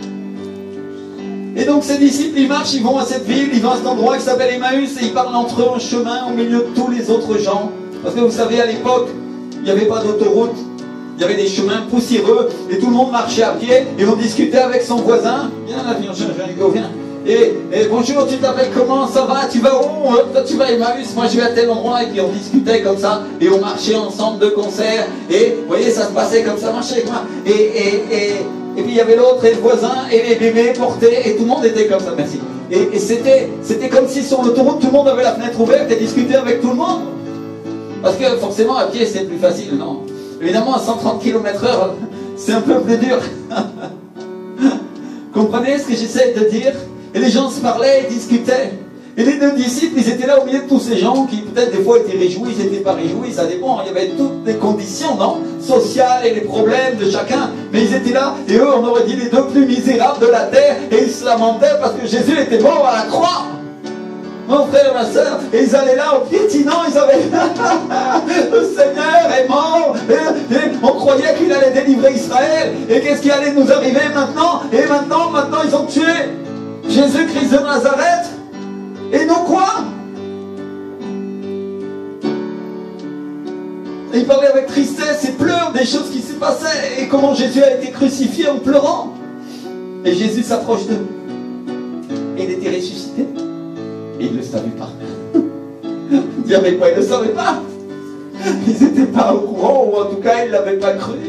Et donc ces disciples, ils marchent, ils vont à cette ville, ils vont à cet endroit qui s'appelle Emmaüs et ils parlent entre eux en chemin au milieu de tous les autres gens. Parce que vous savez, à l'époque, il n'y avait pas d'autoroute, il y avait des chemins poussiéreux et tout le monde marchait à pied et on discutait avec son voisin. Viens là, viens, Jean-Hugo, viens. Et, et bonjour, tu t'appelles comment? Ça va? Tu vas où? Toi tu vas à Emmaüs, moi je vais à tel endroit. Et puis on discutait comme ça et on marchait ensemble de concert. Et vous voyez, ça se passait comme ça, marchait avec moi. Et, et, et, et puis il y avait l'autre et le voisin et les bébés portés et tout le monde était comme ça, merci. Et, et c'était, c'était comme si sur l'autoroute tout le monde avait la fenêtre ouverte et discutait avec tout le monde. Parce que forcément à pied c'est plus facile, non? Évidemment à cent trente kilomètres heure c'est un peu plus dur. Comprenez ce que j'essaie de dire? Et les gens se parlaient et discutaient. Et les deux disciples, ils étaient là au milieu de tous ces gens qui peut-être des fois étaient réjouis, ils n'étaient pas réjouis, ça dépend. Il y avait toutes les conditions, non? Sociales et les problèmes de chacun. Mais ils étaient là, et eux, on aurait dit les deux plus misérables de la terre, et ils se lamentaient parce que Jésus était mort à la croix. Mon frère, ma soeur, et ils allaient là en piétinant, ils avaient le Seigneur est mort, et, et on croyait qu'il allait délivrer Israël, et qu'est-ce qui allait nous arriver maintenant? Et maintenant, maintenant ils ont tué Jésus-Christ de Nazareth, et nous quoi? Et ils parlaient avec tristesse et pleurent des choses qui se passaient, et comment Jésus a été crucifié en pleurant. Et Jésus s'approche d'eux, et il était ressuscité. Et ils ne le savaient pas. Dire mais quoi, ils ne le savaient pas. Ils n'étaient pas au courant, ou en tout cas, ils ne l'avaient pas cru.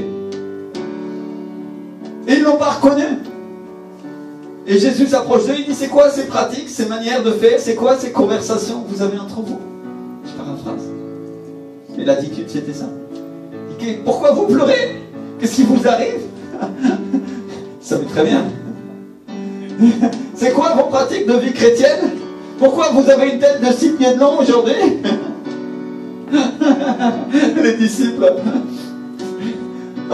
Et ils ne l'ont pas reconnu. Et Jésus s'approche d'eux, il dit, c'est quoi ces pratiques, ces manières de faire, c'est quoi ces conversations que vous avez entre vous? Je paraphrase. Mais l'attitude, c'était ça. Il dit, pourquoi vous pleurez? Qu'est-ce qui vous arrive? Ça va très bien. C'est quoi vos pratiques de vie chrétienne? Pourquoi vous avez une tête de six pieds de long aujourd'hui? Les disciples. Oh.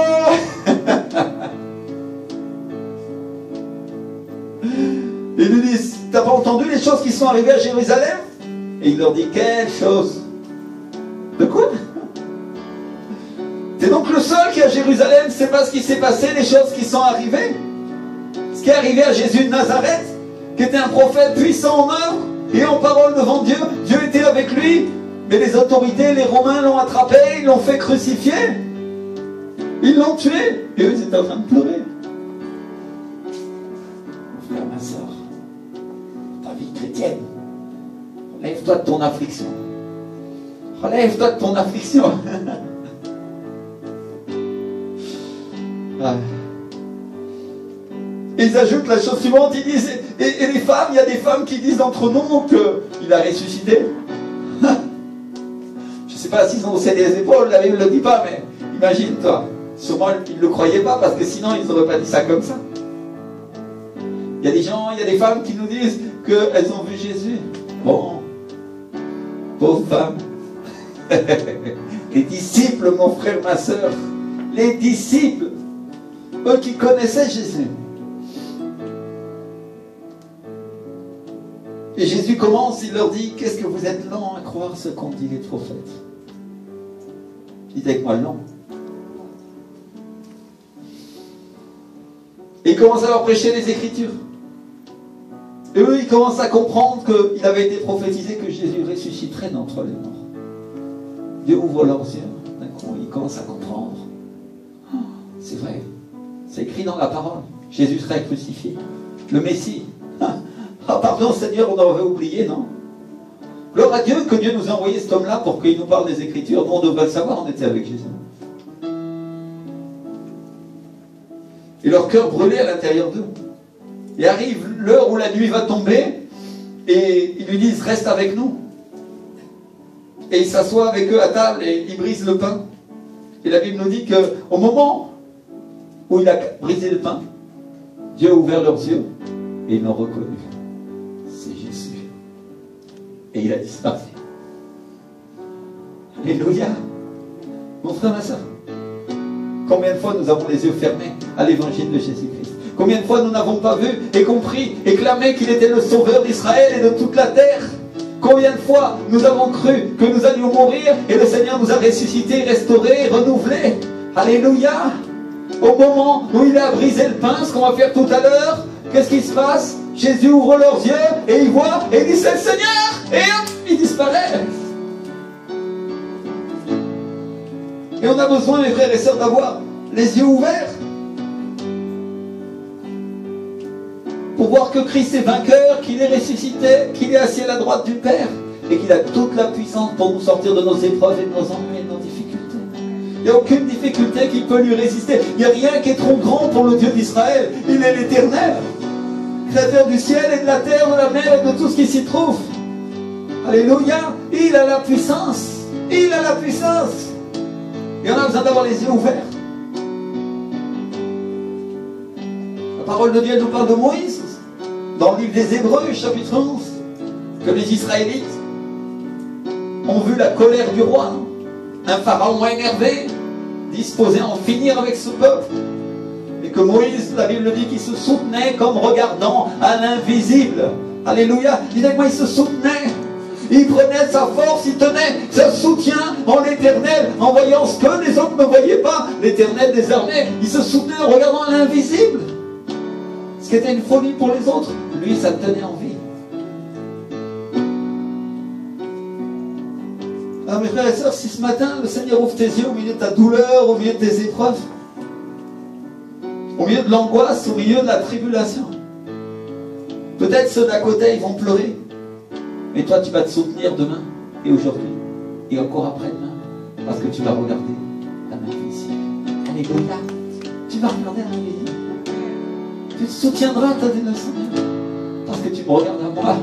Ils lui disent, t'as pas entendu les choses qui sont arrivées à Jérusalem? Et il leur dit, quelle chose? De quoi? C'est donc le seul qui est à Jérusalem, c'est pas ce qui s'est passé, les choses qui sont arrivées. Ce qui est arrivé à Jésus de Nazareth, qui était un prophète puissant en œuvre et en parole devant Dieu. Dieu était avec lui, mais les autorités, les Romains l'ont attrapé, ils l'ont fait crucifier. Ils l'ont tué. Et eux, ils étaient en train de pleurer. Mon frère, ma soeur, ta vie chrétienne, relève-toi de ton affliction. Relève-toi de ton affliction. Ah. Ils ajoutent la chose suivante, ils disent, et, et les femmes, il y a des femmes qui disent d'entre nous qu'il a ressuscité. Je ne sais pas s'ils ont haussé les épaules, la Bible ne le dit pas, mais imagine-toi. Sûrement, ils ne le croyaient pas, parce que sinon, ils n'auraient pas dit ça comme ça. Il y a des gens, il y a des femmes qui nous disent qu'elles ont vu Jésus. Bon, pauvres femmes. Les disciples, mon frère, ma soeur, les disciples, eux qui connaissaient Jésus. Et Jésus commence, il leur dit, qu'est-ce que vous êtes lents à croire ce qu'ont dit les prophètes? Dites avec moi, lents. Et il commence à leur prêcher les Écritures. Et eux, ils commencent à comprendre qu'il avait été prophétisé que Jésus ressusciterait d'entre les morts. Dieu ouvre leurs yeux, d'un coup, ils commencent à comprendre. Oh, c'est vrai, c'est écrit dans la parole. Jésus serait crucifié. Le Messie. Ah, pardon Seigneur, on avait oublié, non? Gloire à Dieu que Dieu nous a envoyé cet homme-là pour qu'il nous parle des Écritures. Nous, on devrait le savoir, on était avec Jésus. Et leur cœur brûlait à l'intérieur d'eux. Et arrive l'heure où la nuit va tomber, et ils lui disent, reste avec nous. Et il s'assoit avec eux à table, et il brise le pain. Et la Bible nous dit qu'au moment où il a brisé le pain, Dieu a ouvert leurs yeux, et ils l'ont reconnu. Et il a disparu. Alléluia. Mon frère, ma soeur, Combien de fois nous avons les yeux fermés à l'évangile de Jésus-Christ? Combien de fois nous n'avons pas vu et compris et clamé qu'il était le sauveur d'Israël et de toute la terre? Combien de fois nous avons cru que nous allions mourir et le Seigneur nous a ressuscités, restaurés, renouvelés? Alléluia! Au moment où il a brisé le pain, ce qu'on va faire tout à l'heure, qu'est-ce qui se passe? Jésus ouvre leurs yeux et il voit et il dit c'est le Seigneur! Et hop, il disparaît. Et on a besoin, mes frères et sœurs, d'avoir les yeux ouverts pour voir que Christ est vainqueur, qu'il est ressuscité, qu'il est assis à la droite du Père et qu'il a toute la puissance pour nous sortir de nos épreuves et de nos ennuis et de nos difficultés. Il n'y a aucune difficulté qui peut lui résister. Il n'y a rien qui est trop grand pour le Dieu d'Israël. Il est l'Éternel, créateur du ciel et de la terre, de la mer et de tout ce qui s'y trouve. Alléluia. Il a la puissance. Il a la puissance. Et on a besoin d'avoir les yeux ouverts. La parole de Dieu nous parle de Moïse dans le livre des Hébreux, chapitre onze, que les Israélites ont vu la colère du roi, un pharaon énervé, disposé à en finir avec ce peuple, et que Moïse, la Bible dit qu'il se soutenait comme regardant à l'invisible. Alléluia. Il dit que moi, il se soutenait. Il prenait sa force, il tenait ce soutien en l'Éternel, en voyant ce que les autres ne voyaient pas. L'Éternel des armées, il se soutenait en regardant à l'invisible. Ce qui était une folie pour les autres, lui, ça le tenait en vie. Alors mes frères et sœurs, si ce matin, le Seigneur ouvre tes yeux au milieu de ta douleur, au milieu de tes épreuves, au milieu de l'angoisse, au milieu de la tribulation, peut-être ceux d'à côté, ils vont pleurer. Mais toi, tu vas te soutenir demain, et aujourd'hui, et encore après-demain, parce que tu vas regarder à l'invisible. Alléluia. Tu vas regarder à l'invisible. Tu te soutiendras, t'as dit le Seigneur, parce que tu me regardes à moi.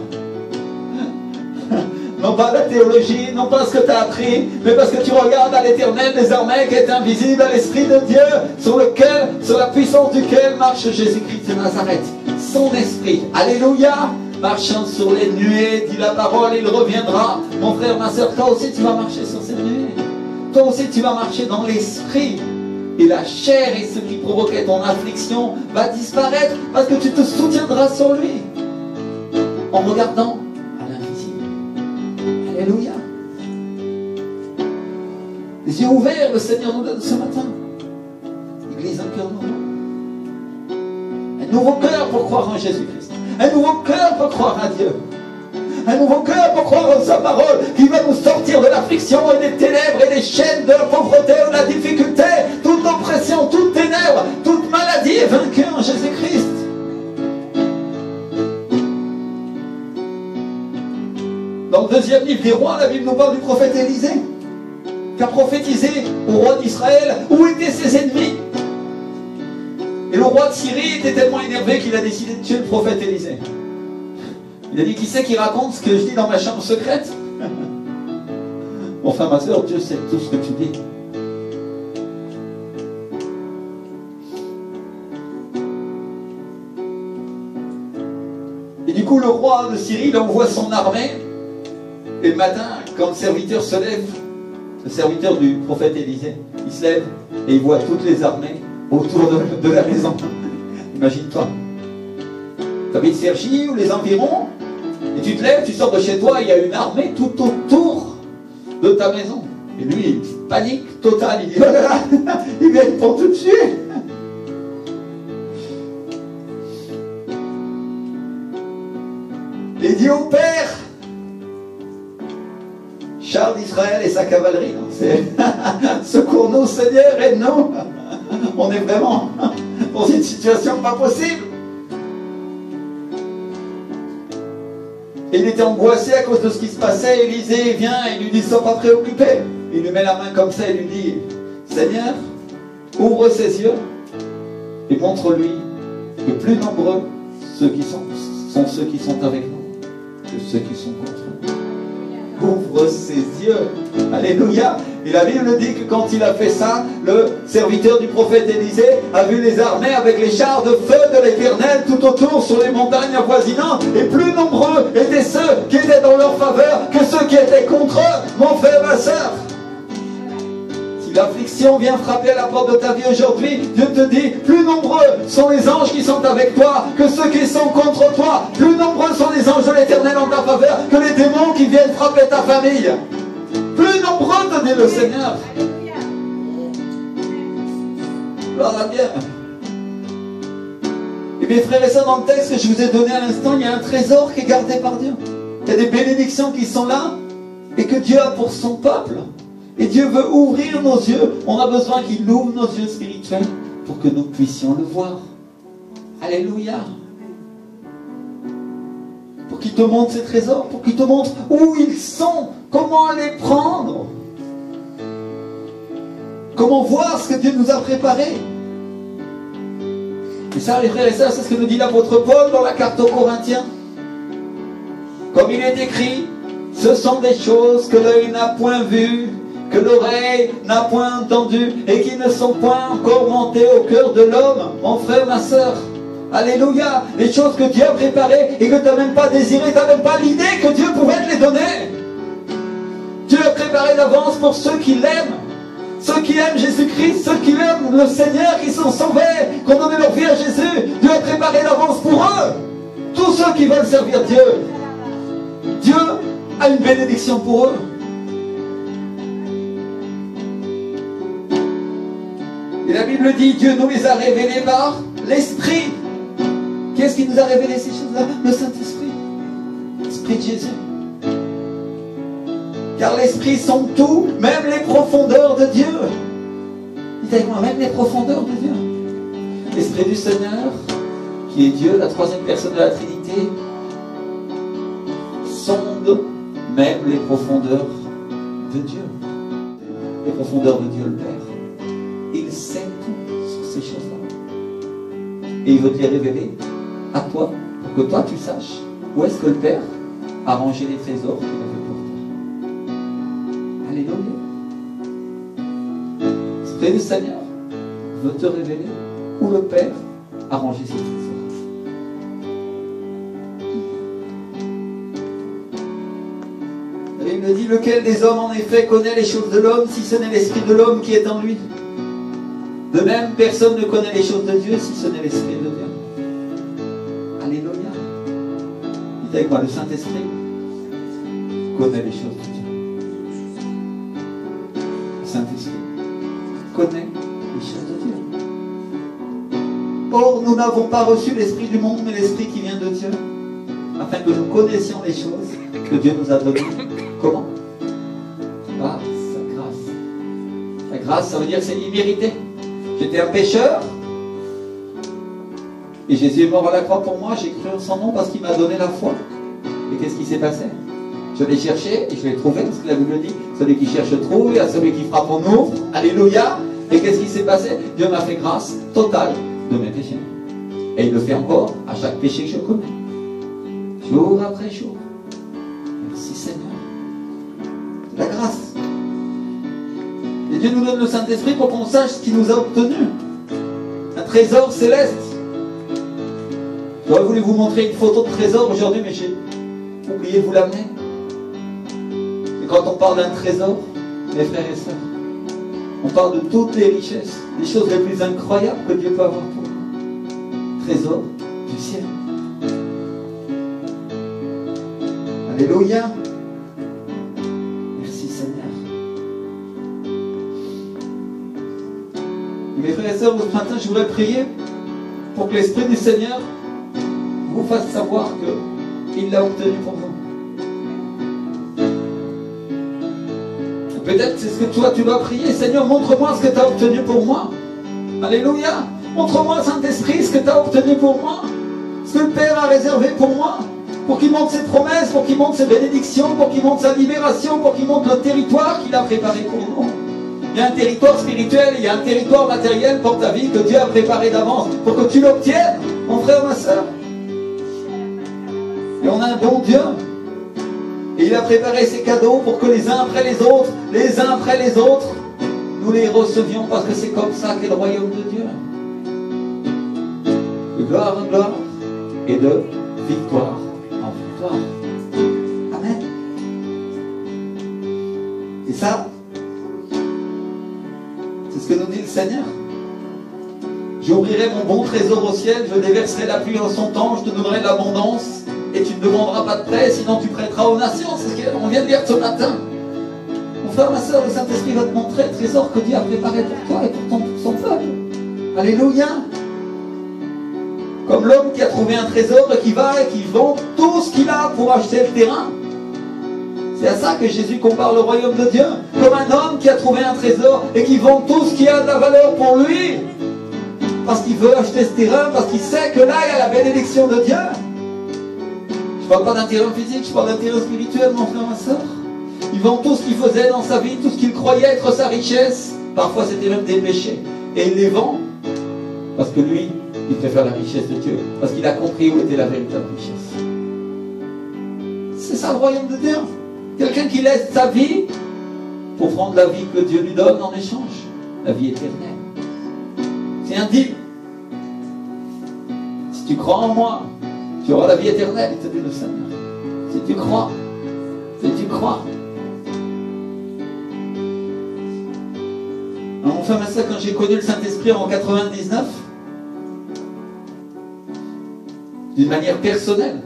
Non pas la théologie, non pas ce que tu as appris, mais parce que tu regardes à l'Éternel des armées qui est invisible, à l'Esprit de Dieu, sur lequel, sur la puissance duquel marche Jésus-Christ de Nazareth. Son Esprit. Alléluia. Marchant sur les nuées, dit la parole, il reviendra. Mon frère, ma soeur, toi aussi tu vas marcher sur ces nuées. Toi aussi tu vas marcher dans l'esprit. Et la chair et ce qui provoquait ton affliction va disparaître parce que tu te soutiendras sur lui. En regardant à l'invisible. Alléluia. Les yeux ouverts, le Seigneur nous donne ce matin. Église, un cœur nouveau. Un nouveau cœur pour croire en Jésus-Christ. Un nouveau cœur pour croire à Dieu. Un nouveau cœur pour croire en sa parole qui va nous sortir de l'affliction et des ténèbres et des chaînes de la pauvreté ou de la difficulté. Toute oppression, toute ténèbre, toute maladie est vaincue en Jésus-Christ. Dans le deuxième livre des rois, la Bible nous parle du prophète Élisée qui a prophétisé au roi d'Israël où étaient ses ennemis. Et le roi de Syrie était tellement énervé qu'il a décidé de tuer le prophète Élisée. Il a dit, qui c'est qui raconte ce que je dis dans ma chambre secrète? Enfin, ma soeur, Dieu sait tout ce que tu dis. Et du coup, le roi de Syrie, il envoie son armée. Et le matin, quand le serviteur se lève, le serviteur du prophète Élisée, il se lève et il voit toutes les armées autour de, de la maison. Imagine-toi. Tu habites Cergy ou les environs, et tu te lèves, tu sors de chez toi, il y a une armée tout autour de ta maison. Et lui, panique totale, il dit, oh là là, ils viennent pour tout tuer. Il dit au Père, char d'Israël et sa cavalerie, secours-nous Seigneur, aide-nous. On est vraiment dans une situation pas possible. Et il était angoissé à cause de ce qui se passait. Élisée vient et lui dit, sois pas préoccupé. Il lui met la main comme ça et lui dit, Seigneur, ouvre ses yeux et montre-lui que plus nombreux ceux qui sont, sont ceux qui sont avec nous que ceux qui sont contre nous. Ouvre ses yeux. Alléluia. Et la Bible dit que quand il a fait ça, le serviteur du prophète Élisée a vu les armées avec les chars de feu de l'Éternel tout autour sur les montagnes avoisinantes. Et plus nombreux étaient ceux qui étaient dans leur faveur que ceux qui étaient contre eux. Mon frère, ma soeur, si l'affliction si on vient frapper à la porte de ta vie aujourd'hui, Dieu te dit, plus nombreux sont les anges qui sont avec toi que ceux qui sont contre toi. Plus nombreux sont les anges de l'Éternel en ta faveur que les démons qui viennent frapper ta famille. Plus nombreux, te dit le Seigneur. Gloire à Dieu. Et mes frères et sœurs, dans le texte que je vous ai donné à l'instant, il y a un trésor qui est gardé par Dieu. Il y a des bénédictions qui sont là et que Dieu a pour son peuple. Et Dieu veut ouvrir nos yeux. On a besoin qu'il ouvre nos yeux spirituels pour que nous puissions le voir. Alléluia. Pour qu'il te montre ces trésors, pour qu'il te montre où ils sont, comment les prendre, comment voir ce que Dieu nous a préparé. Et ça, les frères et sœurs, c'est ce que nous dit l'apôtre Paul dans la carte aux Corinthiens. Comme il est écrit, ce sont des choses que l'œil n'a point vues, que l'oreille n'a point entendu, et qui ne sont point encore montées au cœur de l'homme, mon frère, ma sœur. Alléluia. Les choses que Dieu a préparées et que tu n'as même pas désiré, tu n'as même pas l'idée que Dieu pouvait te les donner. Dieu a préparé d'avance pour ceux qui l'aiment. Ceux qui aiment Jésus-Christ, ceux qui aiment le Seigneur, qui sont sauvés, qui ont donné leur vie à Jésus, Dieu a préparé d'avance pour eux. Tous ceux qui veulent servir Dieu, Dieu a une bénédiction pour eux. Et la Bible dit, Dieu nous les a révélés par l'Esprit. Qu'est-ce qui nous a révélé ces choses-là? Le Saint-Esprit. L'Esprit de Jésus. Car l'Esprit sonde tout, même les profondeurs de Dieu. Dites avec moi, même les profondeurs de Dieu. L'Esprit du Seigneur, qui est Dieu, la troisième personne de la Trinité, sonde même les profondeurs de Dieu. Les profondeurs de Dieu le Père. Il sait tout sur ces choses-là. Et il veut te les révéler à toi, pour que toi tu saches où est-ce que le Père a rangé les trésors qu'il avait pour toi. Alléluia. L'Esprit du Seigneur veut te révéler où le Père a rangé ses trésors. La Bible dit, lequel des hommes en effet connaît les choses de l'homme si ce n'est l'Esprit de l'homme qui est en lui? De même, personne ne connaît les choses de Dieu si ce n'est l'Esprit de Dieu. Alléluia. Dites avec moi, le Saint-Esprit connaît les choses de Dieu. Le Saint-Esprit connaît les choses de Dieu. Or, nous n'avons pas reçu l'Esprit du monde, mais l'Esprit qui vient de Dieu, afin que nous connaissions les choses que Dieu nous a données. Comment? Par sa grâce. La grâce, ça veut dire que c'est immérité. J'étais un pécheur et Jésus est mort à la croix pour moi. J'ai cru en son nom parce qu'il m'a donné la foi. Et qu'est-ce qui s'est passé? Je l'ai cherché et je l'ai trouvé, parce que la Bible dit, celui qui cherche trouve, et à celui qui frappe on ouvre. Alléluia. Et qu'est-ce qui s'est passé? Dieu m'a fait grâce totale de mes péchés. Et il le fait encore à chaque péché que je commets, jour après jour. Merci Seigneur. La grâce. Et Dieu nous donne le Saint-Esprit pour qu'on sache ce qu'il nous a obtenu. Un trésor céleste. J'aurais voulu vous montrer une photo de trésor aujourd'hui, mais j'ai oublié de vous l'amener. Et quand on parle d'un trésor, mes frères et sœurs, on parle de toutes les richesses, les choses les plus incroyables que Dieu peut avoir pour nous. Trésor du ciel. Alléluia. Mes frères et sœurs, ce matin, je voudrais prier pour que l'Esprit du Seigneur vous fasse savoir qu'il l'a obtenu pour vous. Peut-être c'est ce que toi tu dois prier. Seigneur, montre-moi ce que tu as obtenu pour moi. Alléluia. Montre-moi, Saint-Esprit, ce que tu as obtenu pour moi. Ce que le Père a réservé pour moi. Pour qu'il montre ses promesses, pour qu'il montre ses bénédictions, pour qu'il montre sa libération, pour qu'il montre le territoire qu'il a préparé pour nous. Il y a un territoire spirituel, il y a un territoire matériel pour ta vie que Dieu a préparé d'avance pour que tu l'obtiennes, mon frère, ma soeur. Et on a un bon Dieu. Et il a préparé ses cadeaux pour que les uns après les autres, les uns après les autres, nous les recevions parce que c'est comme ça qu'est le royaume de Dieu. De gloire en gloire et de victoire en victoire. Amen. Et ça, c'est C'est ce que nous dit le Seigneur. J'ouvrirai mon bon trésor au ciel, je déverserai la pluie en son temps, je te donnerai de l'abondance, et tu ne demanderas pas de prêt, sinon tu prêteras aux nations. C'est ce qu'on vient de lire ce matin. Mon frère, ma soeur, le Saint-Esprit va te montrer le trésor que Dieu a préparé pour toi et pour ton, son peuple. Alléluia. Comme l'homme qui a trouvé un trésor et qui va et qui vend tout ce qu'il a pour acheter le terrain. C'est à ça que Jésus compare le royaume de Dieu. Comme un homme qui a trouvé un trésor et qui vend tout ce qui a de la valeur pour lui. Parce qu'il veut acheter ce terrain, parce qu'il sait que là, il y a la bénédiction de Dieu. Je ne parle pas d'un terrain physique, je parle d'un terrain spirituel, mon frère, ma soeur. Il vend tout ce qu'il faisait dans sa vie, tout ce qu'il croyait être sa richesse. Parfois, c'était même des péchés. Et il les vend parce que lui, il préfère la richesse de Dieu. Parce qu'il a compris où était la véritable richesse. C'est ça le royaume de Dieu. Quelqu'un qui laisse sa vie pour prendre la vie que Dieu lui donne en échange. La vie éternelle. C'est un deal. Si tu crois en moi, tu auras la vie éternelle, il te dit le Seigneur. Si tu crois, si tu crois. Alors, mon frère, ma soeur, quand j'ai connu le Saint-Esprit en quatre-vingt-dix-neuf, d'une manière personnelle,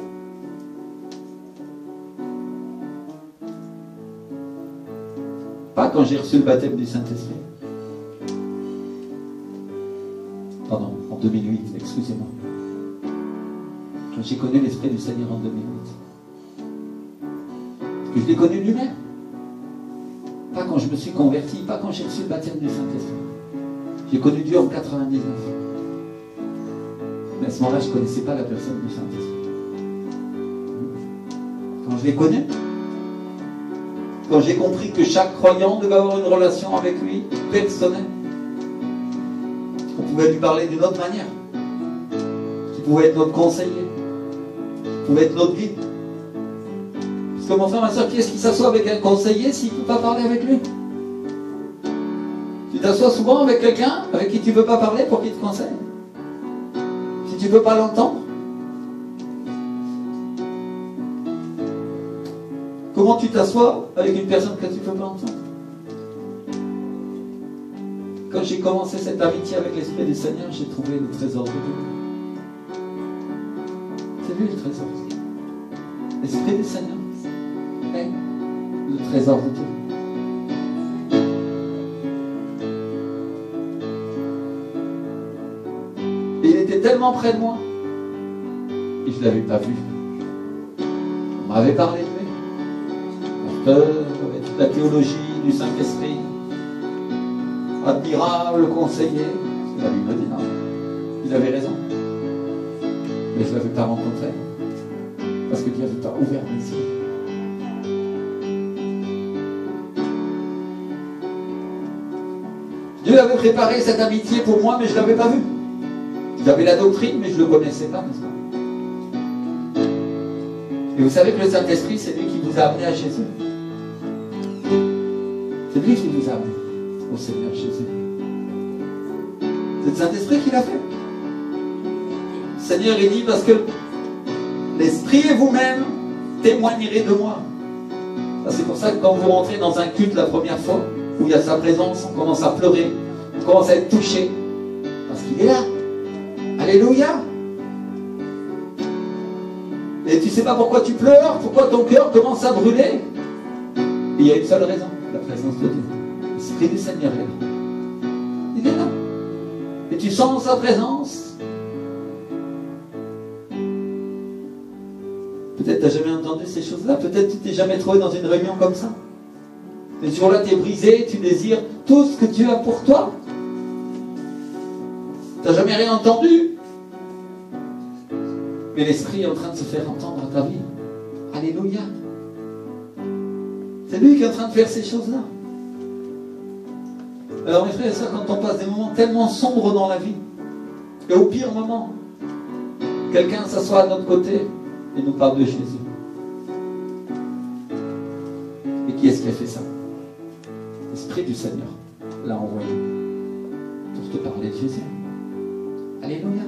pas quand j'ai reçu le baptême du Saint-Esprit. Pardon, en deux mille huit, excusez-moi. Quand j'ai connu l'Esprit du Seigneur en deux mille huit. Que je l'ai connu lui-même. Pas quand je me suis converti, pas quand j'ai reçu le baptême du Saint-Esprit. J'ai connu Dieu en quatre-vingt-dix-neuf. Mais à ce moment-là, je ne connaissais pas la personne du Saint-Esprit. Quand je l'ai connu, quand j'ai compris que chaque croyant devait avoir une relation avec lui, personnelle, on pouvait lui parler d'une autre manière, qui pouvait être notre conseiller, qui pouvait être notre guide. Parce que mon frère, ma soeur, qui est-ce qui s'assoit avec un conseiller s'il ne peut pas parler avec lui? Tu t'assois souvent avec quelqu'un avec qui tu ne veux pas parler pour qu'il te conseille. Si tu ne peux pas l'entendre. Comment tu t'assois avec une personne que tu ne peux pas entendre? Quand j'ai commencé cette amitié avec l'Esprit du Seigneur, j'ai trouvé le trésor de Dieu. C'est lui le trésor. L'Esprit du Seigneur est le trésor de Dieu. Et il était tellement près de moi et je ne l'avais pas vu. On m'avait parlé de lui. Pasteur, avec toute la théologie du Saint-Esprit. Admirable conseiller. La Bible me dit non. Il avait raison. Mais je ne l'avais pas rencontré. Parce que Dieu n'avait pas ouvert mes yeux. Dieu avait préparé cette amitié pour moi, mais je ne l'avais pas vu. J'avais la doctrine, mais je ne le connaissais pas, n'est-ce pas? Et vous savez que le Saint-Esprit, c'est lui qui vous a amené à Jésus. C'est lui qui vous a amené au Seigneur Jésus. C'est le Saint-Esprit qui l'a fait. Le Seigneur, il dit, parce que l'Esprit et vous-même témoignerez de moi. C'est pour ça que quand vous rentrez dans un culte la première fois, où il y a sa présence, on commence à pleurer, on commence à être touché, parce qu'il est là. Alléluia. Et tu ne sais pas pourquoi tu pleures, pourquoi ton cœur commence à brûler. Et il y a une seule raison, la présence de Dieu. L'Esprit du Seigneur est là. Il est là. Et tu sens sa présence. Peut-être tu n'as jamais entendu ces choses-là. Peut-être tu t'es jamais trouvé dans une réunion comme ça. Et ce jour-là, tu es brisé, tu désires tout ce que Dieu a pour toi. Tu n'as jamais rien entendu. Mais l'Esprit est en train de se faire entendre à ta vie. Alléluia. C'est lui qui est en train de faire ces choses-là. Alors mes frères et sœurs, quand on passe des moments tellement sombres dans la vie, et au pire moment, quelqu'un s'assoit à notre côté et nous parle de Jésus. Et qui est-ce qui a fait ça? L'Esprit du Seigneur l'a envoyé pour te parler de Jésus. Alléluia.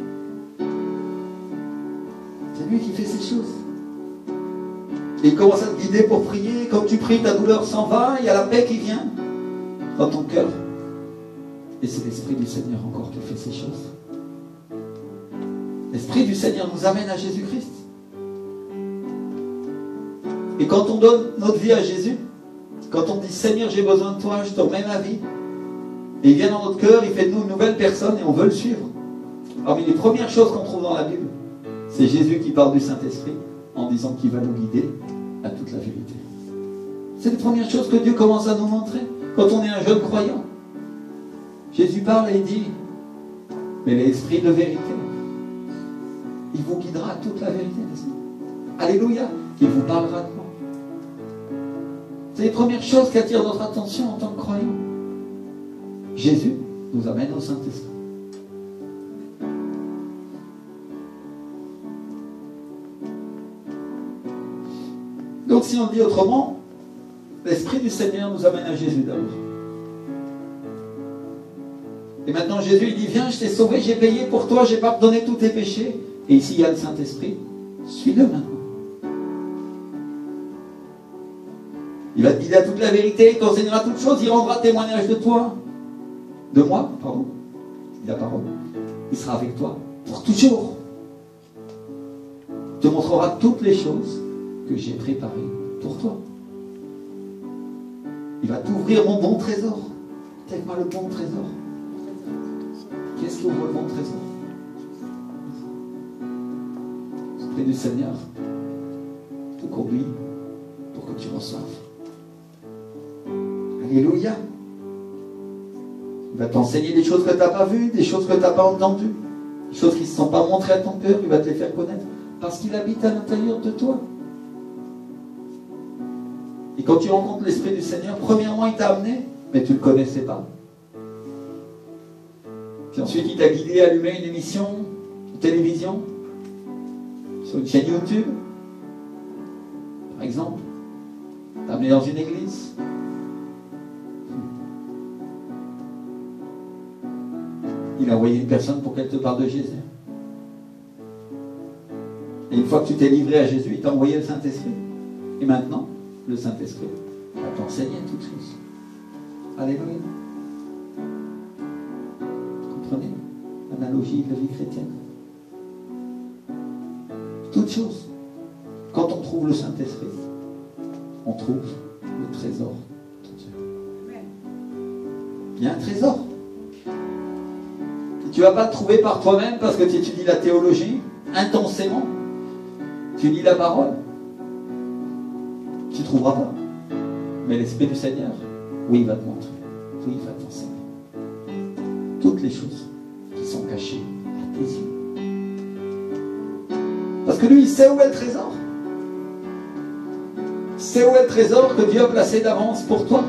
C'est lui qui fait ces choses. Et il commence à te guider pour prier. Quand tu pries, ta douleur s'en va, il y a la paix qui vient dans ton cœur. Et c'est l'Esprit du Seigneur encore qui fait ces choses. L'Esprit du Seigneur nous amène à Jésus-Christ. Et quand on donne notre vie à Jésus, quand on dit Seigneur, j'ai besoin de toi, je te remets ma vie, et il vient dans notre cœur, il fait de nous une nouvelle personne et on veut le suivre. Parmi les premières choses qu'on trouve dans la Bible, c'est Jésus qui parle du Saint-Esprit en disant qu'il va nous guider à toute la vérité. C'est les premières choses que Dieu commence à nous montrer quand on est un jeune croyant. Jésus parle et il dit, mais l'Esprit de vérité, il vous guidera à toute la vérité, n'est-ce pas? Alléluia, il vous parlera de moi. C'est les premières choses qui attirent notre attention en tant que croyant. Jésus nous amène au Saint-Esprit. Donc si on le dit autrement, l'Esprit du Seigneur nous amène à Jésus d'abord. Et maintenant Jésus il dit, viens, je t'ai sauvé, j'ai payé pour toi, j'ai pardonné tous tes péchés. Et ici il y a le Saint-Esprit, suis-le maintenant. Il va te guider à toute la vérité, il t'enseignera toutes choses, il rendra témoignage de toi. De moi, pardon. Il la parole. Il sera avec toi pour toujours. Il te montrera toutes les choses que j'ai préparées pour toi. Il va t'ouvrir mon bon trésor. Telle-moi le bon trésor. Qu'est-ce qui ouvre le bon trésor? L'Esprit du Seigneur te conduit pour que tu reçoives. Alléluia. Il va t'enseigner des choses que tu n'as pas vues, des choses que tu n'as pas entendues, des choses qui ne se sont pas montrées à ton cœur, il va te les faire connaître, parce qu'il habite à l'intérieur de toi. Et quand tu rencontres l'Esprit du Seigneur, premièrement, il t'a amené, mais tu ne le connaissais pas. Puis ensuite, il t'a guidé à allumer une émission de télévision, sur une chaîne YouTube, par exemple. Il t'a amené dans une église. Il a envoyé une personne pour qu'elle te parle de Jésus. Et une fois que tu t'es livré à Jésus, il t'a envoyé le Saint-Esprit. Et maintenant, le Saint-Esprit va t'enseigner toutes choses. Alléluia. Vous comprenez l'analogie de la vie chrétienne? Toutes choses. Quand on trouve le Saint-Esprit, on trouve le trésor de Dieu. Il y a un trésor. Tu ne vas pas te trouver par toi-même parce que tu étudies la théologie intensément. Tu lis la parole. Tu ne trouveras pas. Mais l'Esprit du Seigneur, oui, il va te montrer. Oui, il va t'enseigner. Toutes les choses qui sont cachées à tes yeux. Parce que lui, il sait où est le trésor. Il sait où est le trésor que Dieu a placé d'avance pour toi.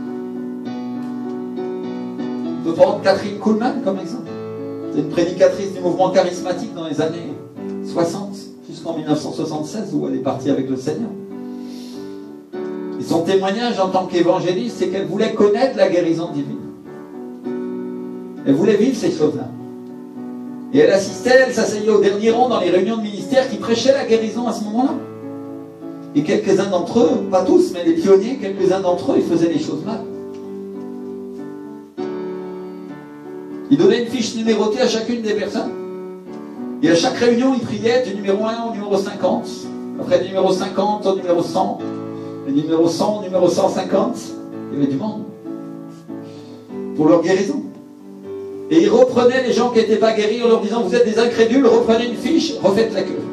On peut prendre Catherine Kuhlman comme exemple. C'est une prédicatrice du mouvement charismatique dans les années soixante, jusqu'en mille neuf cent soixante-seize, où elle est partie avec le Seigneur. Et son témoignage en tant qu'évangéliste, c'est qu'elle voulait connaître la guérison divine. Elle voulait vivre ces choses-là. Et elle assistait, elle s'asseyait au dernier rang dans les réunions de ministère qui prêchaient la guérison à ce moment-là. Et quelques-uns d'entre eux, pas tous, mais les pionniers, quelques-uns d'entre eux, ils faisaient les choses mal. Il donnait une fiche numérotée à chacune des personnes. Et à chaque réunion, il priait du numéro un au numéro cinquante. Après du numéro cinquante au numéro cent. Du numéro cent au numéro cent cinquante. Il y avait du monde. Pour leur guérison. Et il reprenait les gens qui n'étaient pas guéris en leur disant, vous êtes des incrédules, reprenez une fiche, refaites la queue.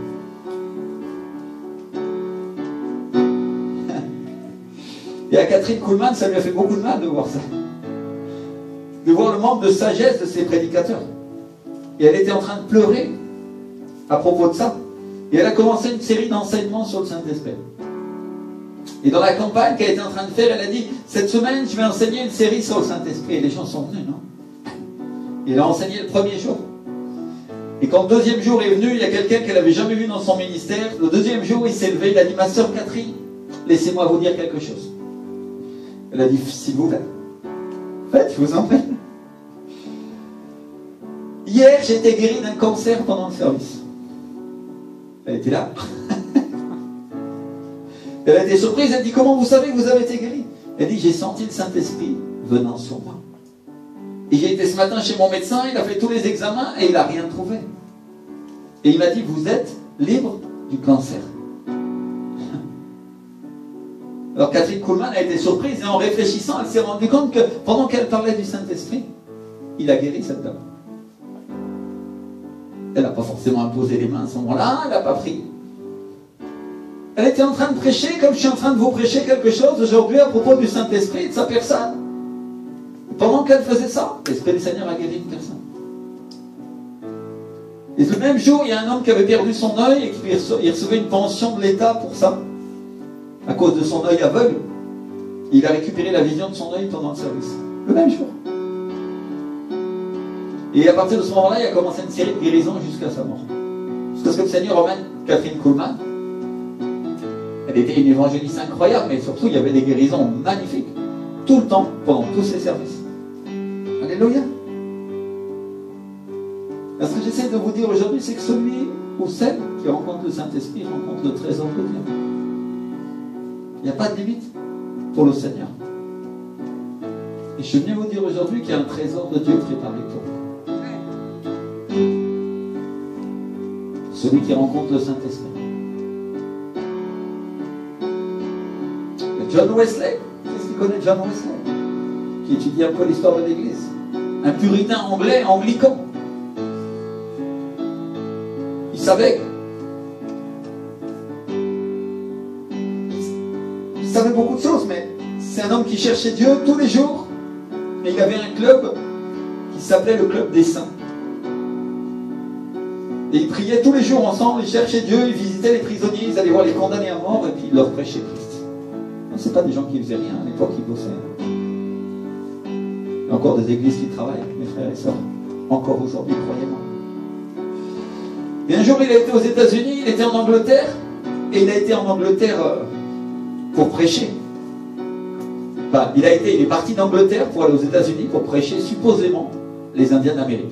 Et à Catherine Kuhlman, ça lui a fait beaucoup de mal de voir ça. De voir le manque de sagesse de ces prédicateurs. Et elle était en train de pleurer à propos de ça. Et elle a commencé une série d'enseignements sur le Saint-Esprit. Et dans la campagne qu'elle était en train de faire, elle a dit, cette semaine, je vais enseigner une série sur le Saint-Esprit. Et les gens sont venus, non? Et elle a enseigné le premier jour. Et quand le deuxième jour est venu, il y a quelqu'un qu'elle n'avait jamais vu dans son ministère. Le deuxième jour, il s'est levé, il a dit, ma sœur Catherine, laissez-moi vous dire quelque chose. Elle a dit, s'il vous plaît. Faites, je vous en prie. Hier, j'ai été guérie d'un cancer pendant le service. Elle était là. Elle a été surprise, elle dit, comment vous savez que vous avez été guérie? Elle dit, j'ai senti le Saint-Esprit venant sur moi. Et j'ai été ce matin chez mon médecin, il a fait tous les examens et il n'a rien trouvé. Et il m'a dit, vous êtes libre du cancer. Alors Catherine Kuhlman a été surprise et en réfléchissant, elle s'est rendue compte que pendant qu'elle parlait du Saint-Esprit, il a guéri cette dame. Elle n'a pas forcément imposé les mains à ce moment-là, elle n'a pas pris. Elle était en train de prêcher comme je suis en train de vous prêcher quelque chose aujourd'hui à propos du Saint-Esprit et de sa personne. Pendant qu'elle faisait ça, l'Esprit du Seigneur a guéri une personne. Et le même jour, il y a un homme qui avait perdu son œil et qui recevait une pension de l'État pour ça, à cause de son œil aveugle. Il a récupéré la vision de son œil pendant le service. Le même jour. Et à partir de ce moment-là, il a commencé une série de guérisons jusqu'à sa mort. Jusqu'à ce que le Seigneur emmène Catherine Kuhlman. Elle était une évangéliste incroyable, mais surtout, il y avait des guérisons magnifiques. Tout le temps, pendant tous ses services. Alléluia. Ce que j'essaie de vous dire aujourd'hui, c'est que celui ou celle qui rencontre le Saint-Esprit rencontre le trésor de Dieu. Il n'y a pas de limite pour le Seigneur. Et je suis venu vous dire aujourd'hui qu'il y a un trésor de Dieu préparé pour vous. Celui qui rencontre le Saint-Esprit. John Wesley, qu'est-ce qu'il connaît John Wesley? Qui étudie un peu l'histoire de l'Église. Un puritain anglais, anglican. Il savait il savait beaucoup de choses, mais c'est un homme qui cherchait Dieu tous les jours. Et il avait un club qui s'appelait le Club des Saints. Et ils priaient tous les jours ensemble, ils cherchaient Dieu, ils visitaient les prisonniers, ils allaient voir les condamnés à mort et puis ils leur prêchaient Christ. Ce n'est pas des gens qui faisaient rien, à l'époque ils bossaient. Il y a encore des églises qui travaillent, mes frères et sœurs. Encore aujourd'hui, croyez-moi. Et un jour, il a été aux États-Unis, il était en Angleterre, et il a été en Angleterre euh, pour prêcher. Enfin, il a été, il est parti d'Angleterre pour aller aux États-Unis pour prêcher, supposément, les Indiens d'Amérique.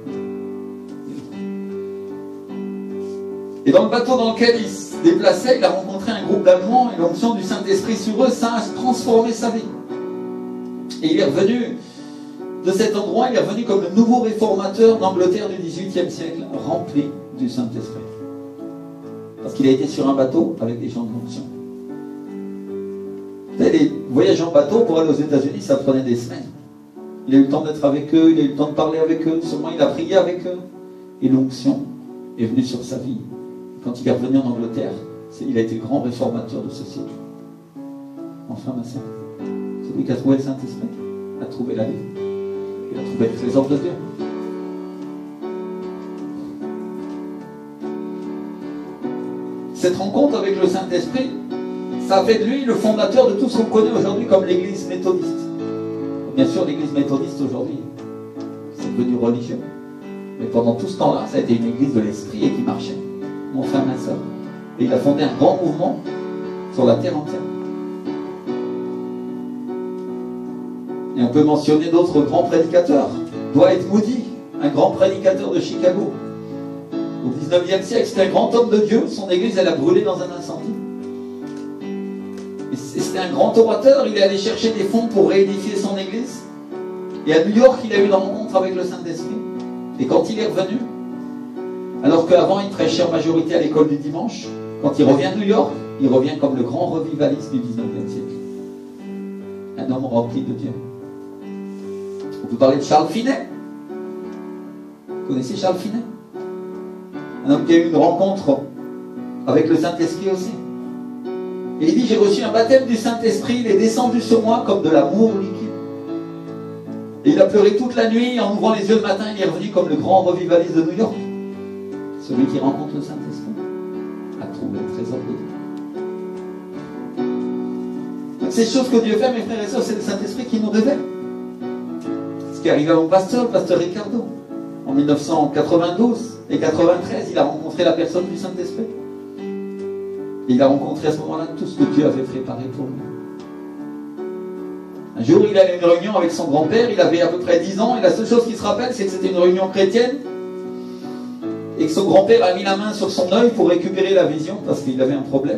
Et dans le bateau dans lequel il se déplaçait, il a rencontré un groupe d'Allemands, et l'onction du Saint-Esprit sur eux, ça a transformé sa vie. Et il est revenu de cet endroit, il est revenu comme le nouveau réformateur d'Angleterre du dix-huitième siècle, rempli du Saint-Esprit. Parce qu'il a été sur un bateau avec des gens de l'onction. Les voyages en bateau pour aller aux États-Unis, ça prenait des semaines. Il a eu le temps d'être avec eux, il a eu le temps de parler avec eux, seulement il a prié avec eux. Et l'onction est venue sur sa vie. Quand il est revenu en Angleterre, il a été le grand réformateur de ce siècle. Enfin, ma sœur, celui qui a trouvé le Saint-Esprit a trouvé la vie. Il a trouvé le trésor de Dieu. Cette rencontre avec le Saint-Esprit, ça a fait de lui le fondateur de tout ce qu'on connaît aujourd'hui comme l'église méthodiste. Bien sûr, l'église méthodiste aujourd'hui, c'est devenu religieux. Mais pendant tout ce temps-là, ça a été une église de l'esprit et qui marchait. Mon frère, ma soeur. Et il a fondé un grand mouvement sur la terre entière. Et on peut mentionner d'autres grands prédicateurs. Dwight Moody, un grand prédicateur de Chicago. Au dix-neuvième siècle, c'était un grand homme de Dieu. Son église, elle a brûlé dans un incendie. Et c'était un grand orateur. Il est allé chercher des fonds pour réédifier son église. Et à New York, il a eu une rencontre avec le Saint-Esprit. Et quand il est revenu, alors qu'avant il prêchait en majorité à l'école du dimanche, quand il revient de New York, il revient comme le grand revivaliste du dix-neuvième siècle. Un homme rempli de Dieu. On peut parler de Charles Finet. Vous connaissez Charles Finet? Un homme qui a eu une rencontre avec le Saint-Esprit aussi. Et il dit, j'ai reçu un baptême du Saint-Esprit, il est descendu sur moi comme de l'amour liquide. Et il a pleuré toute la nuit, en ouvrant les yeux le matin, il est revenu comme le grand revivaliste de New York. Celui qui rencontre le Saint-Esprit a trouvé le trésor de Dieu. Donc ces choses que Dieu fait, mes frères et sœurs, c'est le Saint-Esprit qui nous révèle. Ce qui est arrivé à mon pasteur, le pasteur Ricardo. En mille neuf cent quatre-vingt-douze et quatre-vingt-treize, il a rencontré la personne du Saint-Esprit. Et il a rencontré à ce moment-là tout ce que Dieu avait préparé pour lui. Un jour, il allait à une réunion avec son grand-père, il avait à peu près dix ans, et la seule chose qu'il se rappelle, c'est que c'était une réunion chrétienne, et que son grand-père a mis la main sur son œil pour récupérer la vision, parce qu'il avait un problème.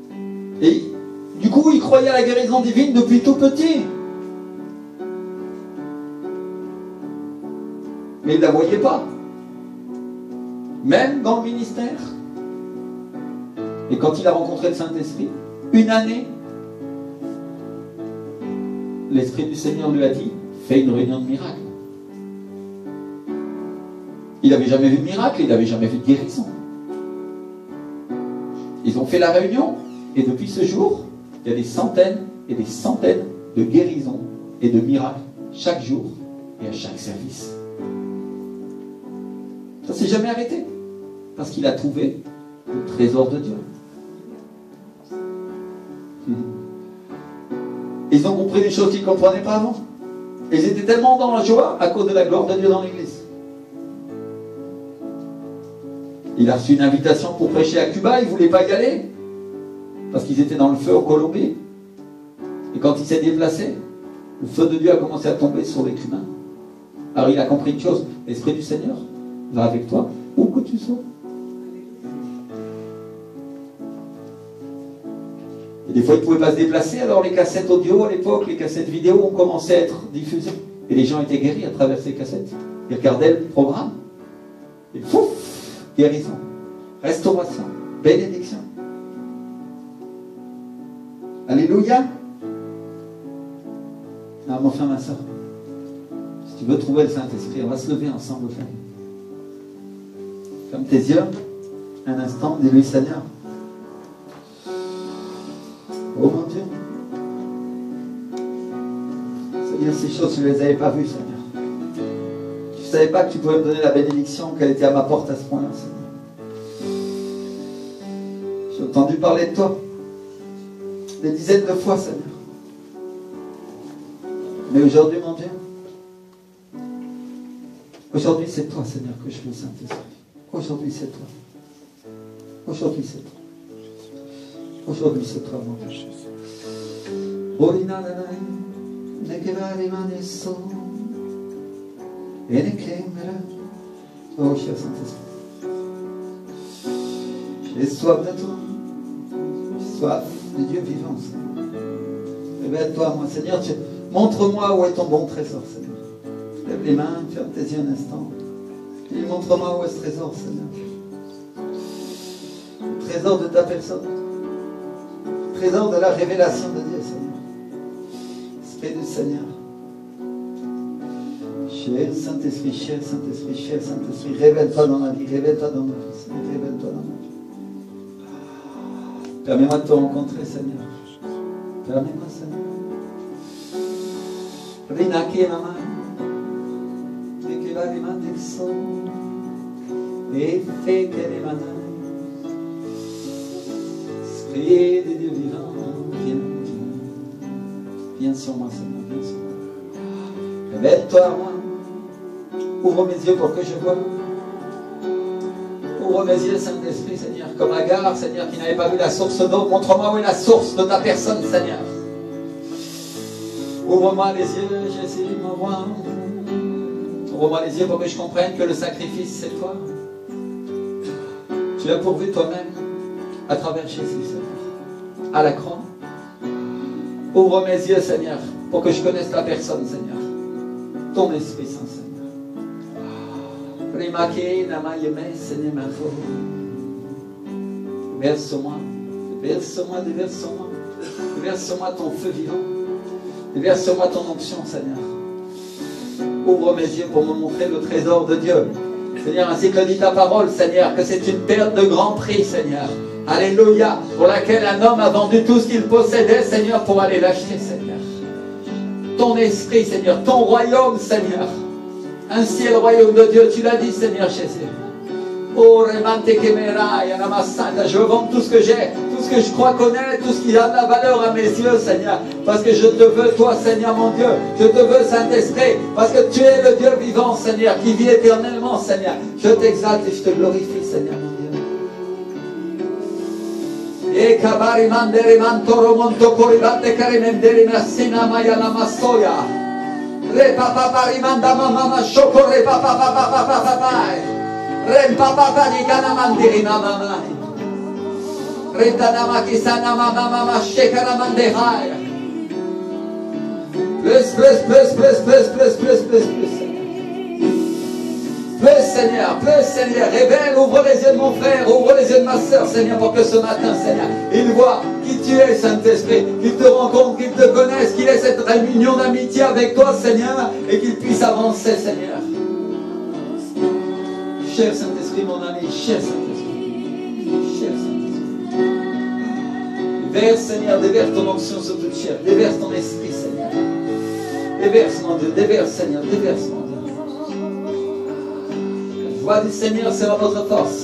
Et du coup, il croyait à la guérison divine depuis tout petit. Mais il ne la voyait pas. Même dans le ministère. Et quand il a rencontré le Saint-Esprit, une année, l'Esprit du Seigneur lui a dit, fais une réunion de miracles. Il n'avait jamais vu de miracle, il n'avait jamais vu de guérison. Ils ont fait la réunion, et depuis ce jour, il y a des centaines et des centaines de guérisons et de miracles chaque jour et à chaque service. Ça ne s'est jamais arrêté, parce qu'il a trouvé le trésor de Dieu. Ils ont compris des choses qu'ils ne comprenaient pas avant. Ils étaient tellement dans la joie à cause de la gloire de Dieu dans l'église. Il a reçu une invitation pour prêcher à Cuba, il ne voulait pas y aller. Parce qu'ils étaient dans le feu en Colombie. Et quand il s'est déplacé, le feu de Dieu a commencé à tomber sur les cubains. Alors il a compris une chose, l'Esprit du Seigneur va avec toi, où que tu sois. Et des fois, il ne pouvait pas se déplacer, alors les cassettes audio à l'époque, les cassettes vidéo ont commencé à être diffusées. Et les gens étaient guéris à travers ces cassettes. Ils regardaient le programme. Et pouf, guérison, restauration, bénédiction. Alléluia. Ah, mon frère, ma soeur, si tu veux trouver le Saint-Esprit, on va se lever ensemble. Ferme tes yeux, un instant, dis-lui, Seigneur. Oh mon Dieu. Seigneur, ces choses, tu ne les avais pas vues, Seigneur. Tu ne savais pas que tu pouvais me donner la bénédiction, qu'elle était à ma porte à ce point-là, Seigneur. J'ai entendu parler de toi des dizaines de fois, Seigneur. Mais aujourd'hui, mon Dieu, aujourd'hui, c'est toi, Seigneur, que je veux, Saint-Esprit. Aujourd'hui, c'est toi. Aujourd'hui, c'est toi. Aujourd'hui, c'est toi, mon Dieu. Oh, cher Saint-Esprit. J'ai soif de toi. J'ai soif de Dieu vivant, Seigneur. Révèle-toi, moi, Seigneur. Tu... Montre-moi où est ton bon trésor, Seigneur. Lève les mains, ferme tes yeux un instant. Et montre-moi où est ce trésor, Seigneur. Le trésor de ta personne. Le trésor de la révélation de Dieu, Seigneur. Esprit du Seigneur. Cher Saint-Esprit, cher Saint-Esprit, cher Saint-Esprit, révèle-toi dans ma vie, révèle-toi dans ma vie, Seigneur, révèle-toi dans ma vie. Permets-moi de te rencontrer, Seigneur. Permets-moi, Seigneur. Rinaki mama, ekela lima texo, efe kele manai. Esprit de Dieu vivant, viens, viens, viens sur moi, Seigneur, viens sur moi. Révèle-toi à moi. Ouvre mes yeux pour que je vois. Ouvre mes yeux, Saint-Esprit, Seigneur, comme Agar, Seigneur, qui n'avait pas vu la source d'eau. Montre-moi où est la source de ta personne, Seigneur. Ouvre-moi les yeux, Jésus, m'envoie. Ouvre-moi les yeux pour que je comprenne que le sacrifice, c'est toi. Tu as pourvu toi-même à travers Jésus, Seigneur, à la croix. Ouvre mes yeux, Seigneur, pour que je connaisse ta personne, Seigneur. Ton Esprit Saint, Seigneur. Verse-moi, verse-moi, déverse-moi, déverse-moi ton feu vivant. Déverse-moi ton onction, Seigneur. Ouvre mes yeux pour me montrer le trésor de Dieu. Seigneur, ainsi que dit ta parole, Seigneur, que c'est une perte de grand prix, Seigneur. Alléluia. Pour laquelle un homme a vendu tout ce qu'il possédait, Seigneur, pour aller l'acheter, Seigneur. Ton esprit, Seigneur, ton royaume, Seigneur. Ainsi est le royaume de Dieu, tu l'as dit, Seigneur Jésus. Oh, je vends tout ce que j'ai, tout ce que je crois connaître, tout ce qui a de la valeur à mes yeux, Seigneur. Parce que je te veux, toi, Seigneur, mon Dieu. Je te veux, Saint-Esprit. Parce que tu es le Dieu vivant, Seigneur, qui vit éternellement, Seigneur. Je t'exalte et je te glorifie, Seigneur, mon Dieu. Et kabari mandere mantoro monto coribate carimendere massina maya la mastoia. Re papa pari manda mama shoko re papa papa papa papa. Re papa pari kana mandiri mama mai. Re tanama kisana mama mama shekara mandehai. Plus plus plus plus plus plus plus plus plus. Plus Seigneur, plus Seigneur, révèle, ouvre les yeux de mon frère, ouvre les yeux de ma soeur, Seigneur, pour que ce matin, Seigneur, il voit qui tu es, Saint-Esprit, qu'il te rencontre, qu'il te connaisse, qu'il ait cette réunion d'amitié avec toi, Seigneur, et qu'il puisse avancer, Seigneur. Cher Saint-Esprit, mon ami, cher Saint-Esprit, cher Saint-Esprit, déverse, Seigneur, déverse ton onction sur toute chair, déverse ton esprit, Seigneur, déverse, mon Dieu, déverse, Seigneur, déverse, mon Dieu. La voix du Seigneur sera notre force.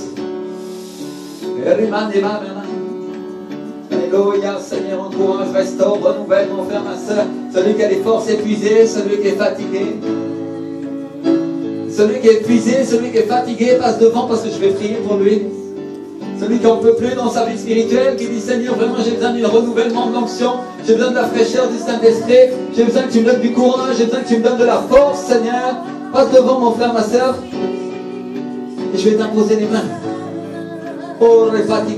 Alléluia, Seigneur, encourage, restaure, renouvelle, mon frère, ma soeur, celui qui a les forces épuisées, celui qui est fatigué. Celui qui est épuisé, celui qui est fatigué, passe devant parce que je vais prier pour lui. Celui qui n'en peut plus dans sa vie spirituelle, qui dit Seigneur, vraiment j'ai besoin d'un renouvellement de l'onction, j'ai besoin de la fraîcheur du Saint-Esprit, j'ai besoin que tu me donnes du courage, j'ai besoin que tu me donnes de la force, Seigneur. Passe devant mon frère, ma soeur, et je vais t'imposer les mains. Oh,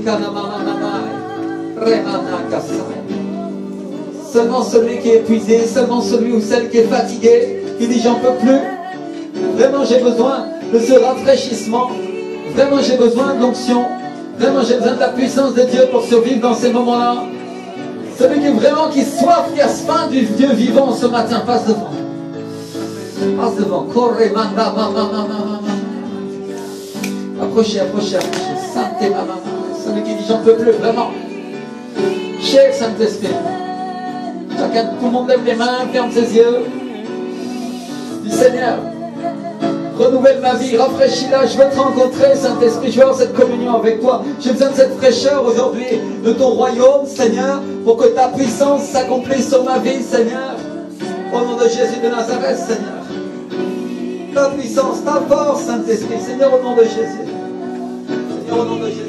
seulement celui qui est épuisé, seulement celui ou celle qui est fatigué, qui dit j'en peux plus. Vraiment j'ai besoin de ce rafraîchissement. Vraiment j'ai besoin de l'onction. Vraiment j'ai besoin de la puissance de Dieu pour survivre dans ces moments-là. Celui qui est vraiment qui soif, qui a faim du Dieu vivant ce matin, passe devant. Passe devant. Corre, manda, mama, mama, mama. Approchez, approchez, approchez. Sainte mama. Celui qui dit j'en peux plus, vraiment. Cher Saint-Esprit. Chacun, tout le monde lève les mains, ferme ses yeux. Dis Seigneur, renouvelle ma vie, rafraîchis-la, je veux te rencontrer, Saint-Esprit, je veux avoir cette communion avec toi. J'ai besoin de cette fraîcheur aujourd'hui, de ton royaume, Seigneur, pour que ta puissance s'accomplisse sur ma vie, Seigneur. Au nom de Jésus de Nazareth, Seigneur. Ta puissance, ta force, Saint-Esprit, Seigneur, au nom de Jésus. Seigneur, au nom de Jésus.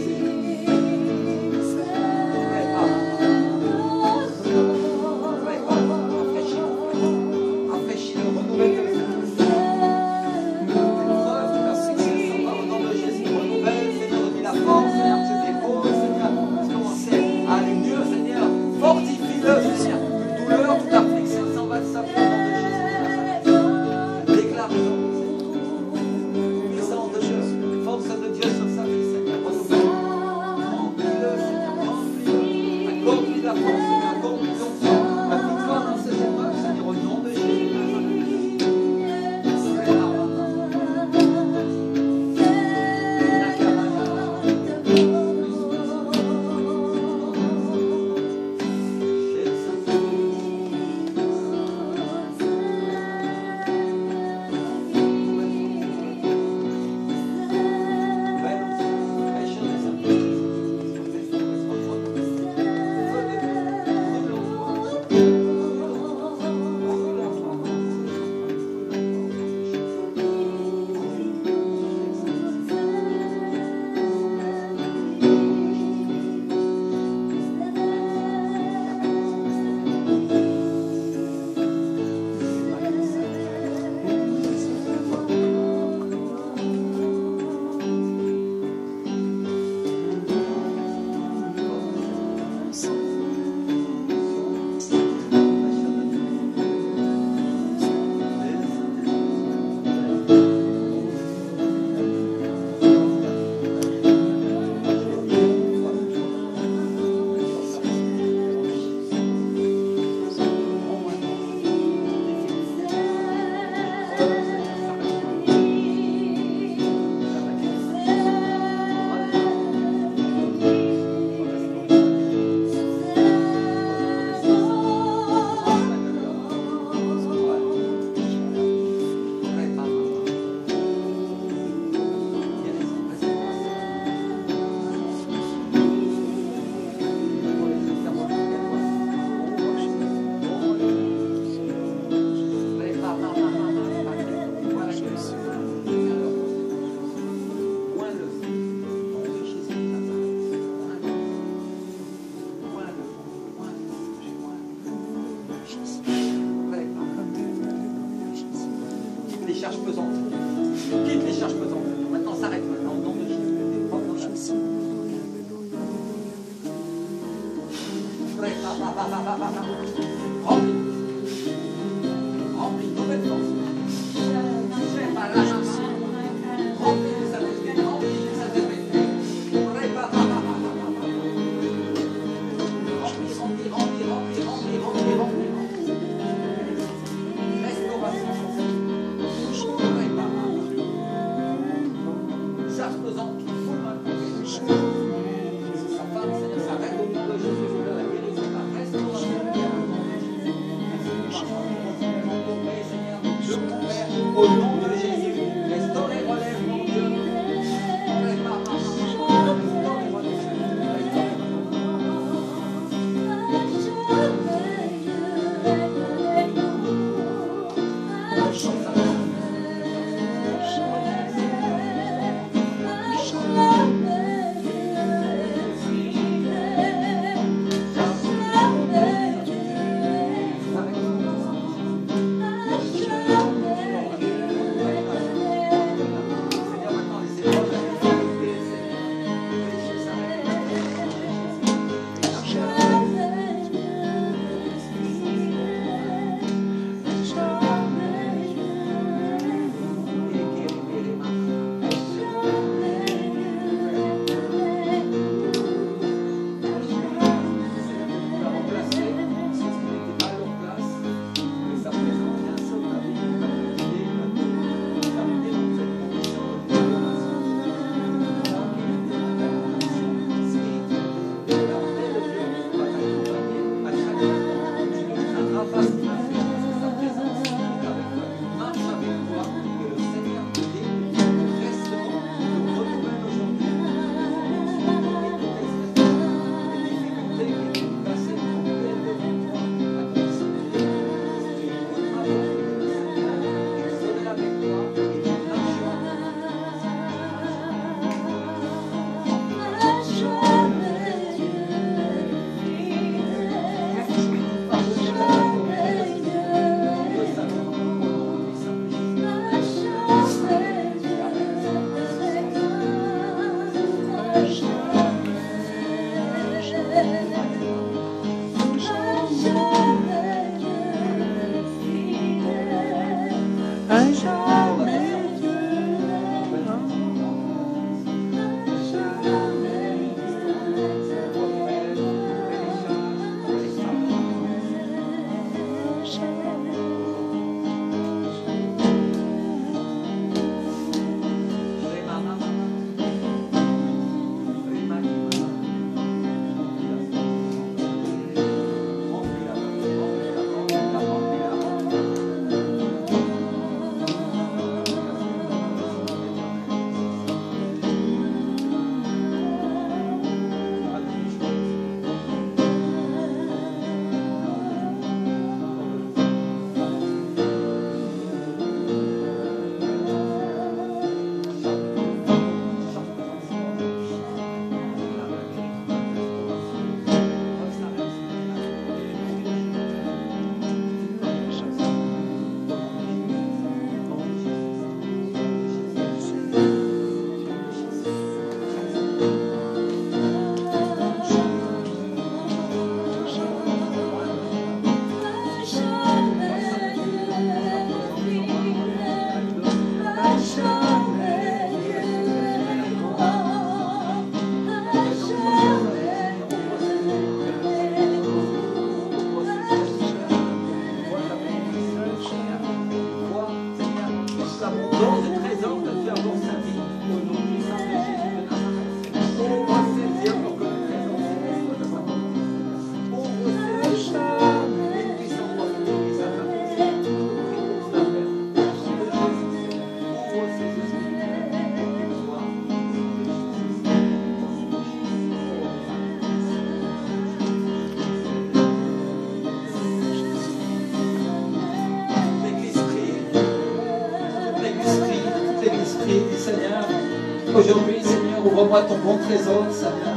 Aujourd'hui, Seigneur, ouvre-moi ton bon trésor, Seigneur.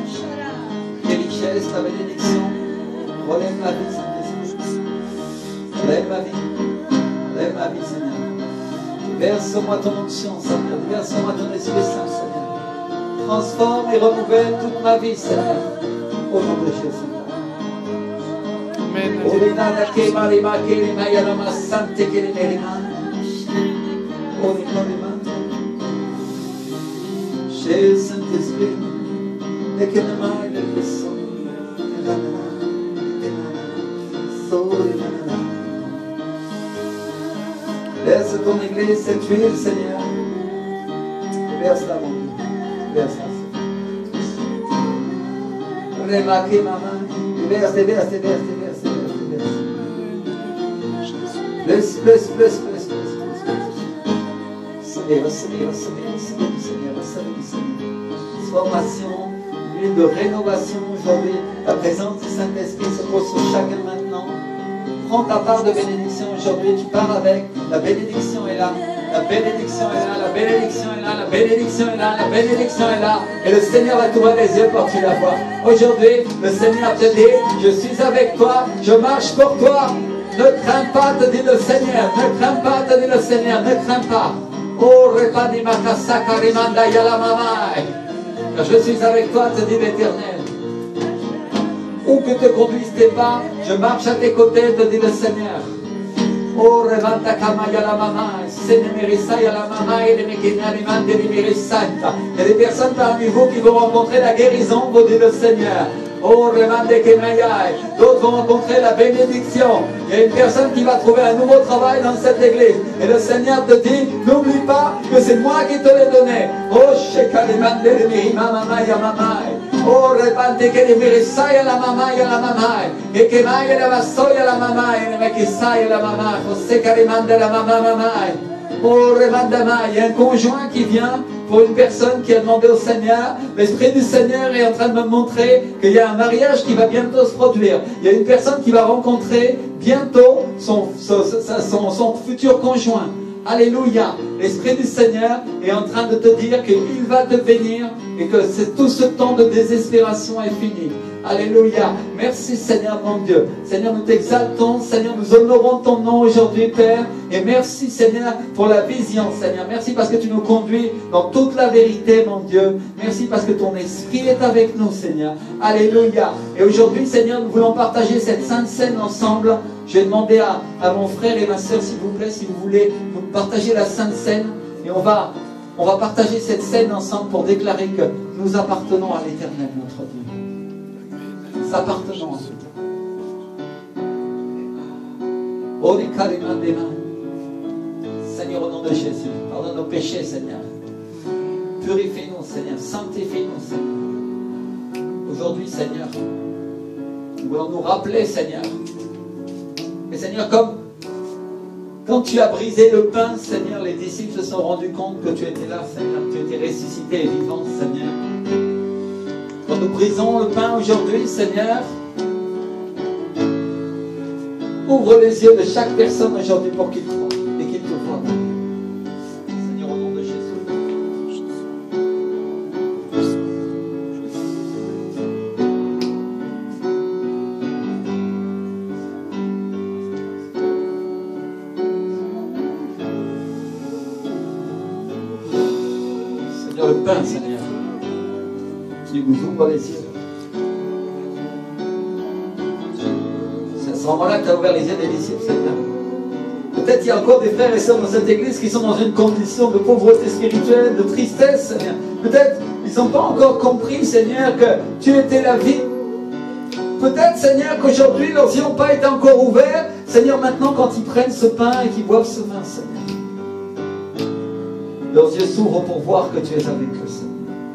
Tes richesses, ta bénédiction. Relève ma vie, Saint-Esprit. Relève ma vie. Relève ma vie, Seigneur. Verse-moi ton onction, Seigneur. Verse-moi ton Esprit Saint, Seigneur. Transforme et renouvelle toute ma vie, Seigneur. Au nom de Jésus. Chez Saint-Esprit, et que le mal de l'Esprit, verse ton église cette huile, Seigneur. Verse-la, mon Dieu. Verse-la, Seigneur. Remarquez ma main. Verse, verse, verse, verse, verse, verse. Bless, bless, bless, bless, bless, bless. Seigneur, Seigneur, Seigneur, Seigneur, Seigneur, Seigneur, Seigneur. Formation, huile de rénovation aujourd'hui. La présence du Saint-Esprit se pose sur chacun maintenant. Prends ta part de bénédiction aujourd'hui. Tu pars avec. La bénédiction est là. La bénédiction est là. La bénédiction est là. La bénédiction est là. La bénédiction est là. Et le Seigneur va t'ouvrir les yeux pour que tu la vois. Aujourd'hui, le Seigneur te dit, je suis avec toi. Je marche pour toi. Ne crains pas, te dit le Seigneur. Ne crains pas, te dit le Seigneur. Ne crains pas. Oh, repadi makasaka rimanda yalamamai. Car je suis avec toi, te dit l'Éternel. Où que te conduisent tes pas, je marche à tes côtés, te dit le Seigneur. Oh, revanta kama yalamamai. Senemerisa yalamamai. Lemekinyarimande limirisanta. Il y a des personnes parmi vous qui vont rencontrer la guérison, vous dit le Seigneur. Oh, d'autres vont rencontrer la bénédiction. Il y a une personne qui va trouver un nouveau travail dans cette église. Et le Seigneur te dit, n'oublie pas que c'est moi qui te l'ai donné. Oh, shekalimande mirimamamaya mamai. Oh, repante que limirisaya la mamaya la mamai. Et que maya la vasoya la mamai. Et mekisaya la mamai. Oh, sekalimande la mamamamai. Oh, revandamai. Il y a un conjoint qui vient pour une personne qui a demandé au Seigneur. L'Esprit du Seigneur est en train de me montrer qu'il y a un mariage qui va bientôt se produire. Il y a une personne qui va rencontrer bientôt son, son, son, son futur conjoint. Alléluia. L'Esprit du Seigneur est en train de te dire qu'il va te bénir et que c'est tout ce temps de désespération est fini. Alléluia. Merci Seigneur mon Dieu. Seigneur, nous t'exaltons. Seigneur, nous honorons ton nom aujourd'hui, Père. Et merci Seigneur pour la vision, Seigneur. Merci parce que tu nous conduis dans toute la vérité, mon Dieu. Merci parce que ton esprit est avec nous, Seigneur. Alléluia. Et aujourd'hui, Seigneur, nous voulons partager cette sainte scène ensemble. Je vais demander à, à mon frère et ma soeur, s'il vous plaît, si vous voulez, vous partager la sainte scène. Et on va, on va partager cette scène ensemble pour déclarer que nous appartenons à l'Éternel, notre Dieu. Nous appartenons à l'Éternel. Oh, les carrément des mains. Seigneur, au nom de Jésus, pardonne nos péchés, Seigneur. Purifie-nous, Seigneur. Sanctifie-nous, Seigneur. Aujourd'hui, Seigneur, nous voulons nous rappeler, Seigneur. Et Seigneur, comme quand tu as brisé le pain, Seigneur, les disciples se sont rendus compte que tu étais là, Seigneur. Tu étais ressuscité et vivant, Seigneur. Quand nous brisons le pain aujourd'hui, Seigneur, ouvre les yeux de chaque personne aujourd'hui pour qu'il croie et qu'il te voie. Seigneur, au nom de Jésus. Seigneur, le pain, Seigneur, qui nous ouvre les yeux. C'est à ce moment-là que tu as ouvert les yeux des disciples, Seigneur. Peut-être qu'il y a encore des frères et sœurs dans cette église qui sont dans une condition de pauvreté spirituelle, de tristesse, Seigneur. Peut-être ils n'ont pas encore compris, Seigneur, que tu étais la vie. Peut-être, Seigneur, qu'aujourd'hui leurs yeux n'ont pas été encore ouverts. Seigneur, maintenant quand ils prennent ce pain et qu'ils boivent ce vin, Seigneur, leurs yeux s'ouvrent pour voir que tu es avec eux, Seigneur.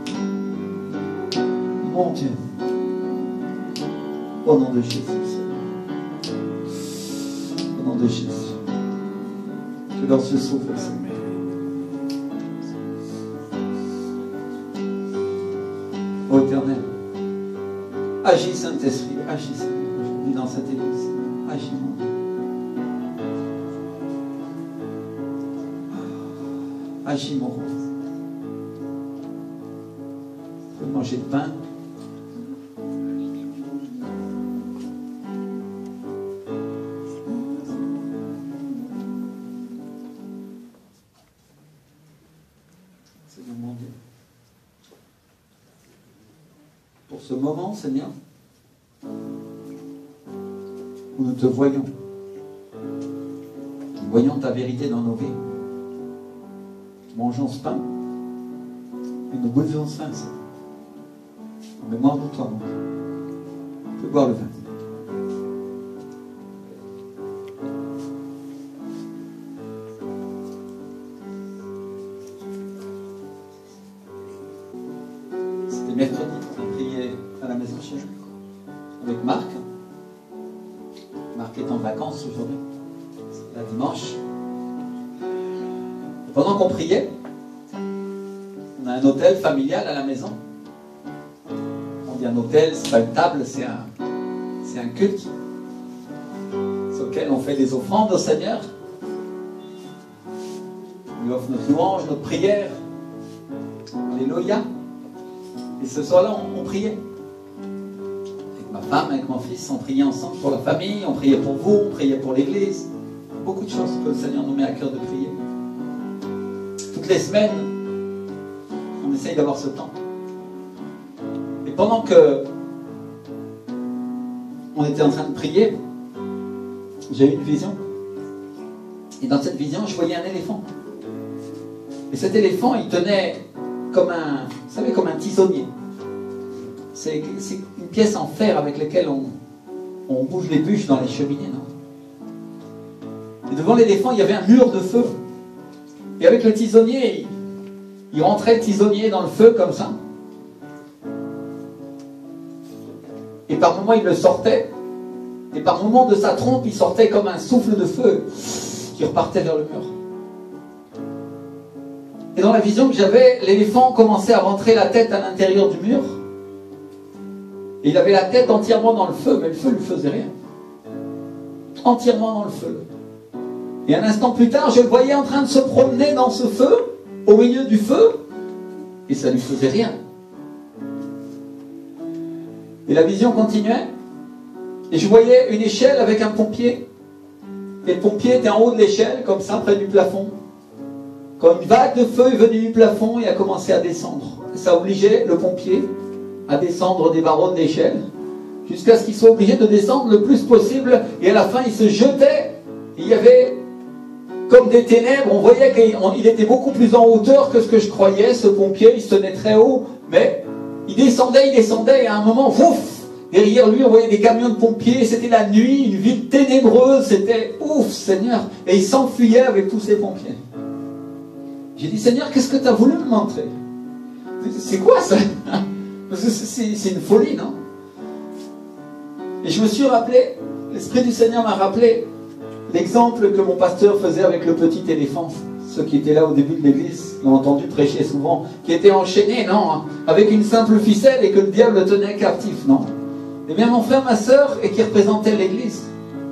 Mon Dieu, au nom de Jésus, Seigneur. Au nom de Jésus, que leurs yeux s'ouvrent, Seigneur. Ô Éternel, agis, Saint-Esprit, agis, Seigneur, aujourd'hui dans cette église, Seigneur. Agis, mon Dieu. Agis, mon roi. Je peux manger de pain. Seigneur, mon Dieu. Pour ce moment, Seigneur, où nous te voyons, nous voyons ta vérité dans nos vies. Mangeons ce pain et nous buvons ce vin. En mémoire de toi, mon Dieu. Tu peux boire le vin. C'était mercredi, on a prié à la maison chez nous avec Marc. Marc est en vacances aujourd'hui. C'est la dimanche. Pendant qu'on priait, on a un hôtel familial à la maison. On dit un hôtel, c'est pas une table, c'est un, c'est un culte sur lequel on fait des offrandes au Seigneur. On lui offre notre louange, notre prière. Alléluia. Et ce soir-là, on, on priait. Avec ma femme, avec mon fils, on priait ensemble pour la famille, on priait pour vous, on priait pour l'église. Beaucoup de choses que le Seigneur nous met à cœur de prier. Toutes les semaines, on essaye d'avoir ce temps. Et pendant que on était en train de prier, j'ai eu une vision. Et dans cette vision, je voyais un éléphant. Et cet éléphant, il tenait comme un, vous savez, comme un tisonnier. C'est une pièce en fer avec laquelle on, on bouge les bûches dans les cheminées, non? Et devant l'éléphant, il y avait un mur de feu. Et avec le tisonnier, il, il rentrait le tisonnier dans le feu comme ça. Et par moments, il le sortait. Et par moments de sa trompe, il sortait comme un souffle de feu qui repartait vers le mur. Et dans la vision que j'avais, l'éléphant commençait à rentrer la tête à l'intérieur du mur. Et il avait la tête entièrement dans le feu, mais le feu ne lui faisait rien. Entièrement dans le feu. Et un instant plus tard, je le voyais en train de se promener dans ce feu, au milieu du feu, et ça ne lui faisait rien. Et la vision continuait. Et je voyais une échelle avec un pompier. Et le pompier était en haut de l'échelle, comme ça, près du plafond. Quand une vague de feu est venue du plafond et a commencé à descendre. Ça obligeait le pompier à descendre des barreaux de l'échelle, jusqu'à ce qu'il soit obligé de descendre le plus possible. Et à la fin, il se jetait. Il y avait comme des ténèbres. On voyait qu'il était beaucoup plus en hauteur que ce que je croyais. Ce pompier, il se tenait très haut. Mais il descendait, il descendait. Et à un moment, ouf! Derrière lui, on voyait des camions de pompiers. C'était la nuit, une ville ténébreuse. C'était ouf, Seigneur. Et il s'enfuyait avec tous ces pompiers. J'ai dit, Seigneur, qu'est-ce que tu as voulu me montrer? C'est quoi ça? C'est une folie, non? Et je me suis rappelé, l'Esprit du Seigneur m'a rappelé l'exemple que mon pasteur faisait avec le petit éléphant. Ceux qui étaient là au début de l'église l'ont entendu prêcher souvent. Qui était enchaîné, non? Avec une simple ficelle et que le diable tenait captif, non? Eh bien, mon frère, ma soeur, et qui représentait l'église.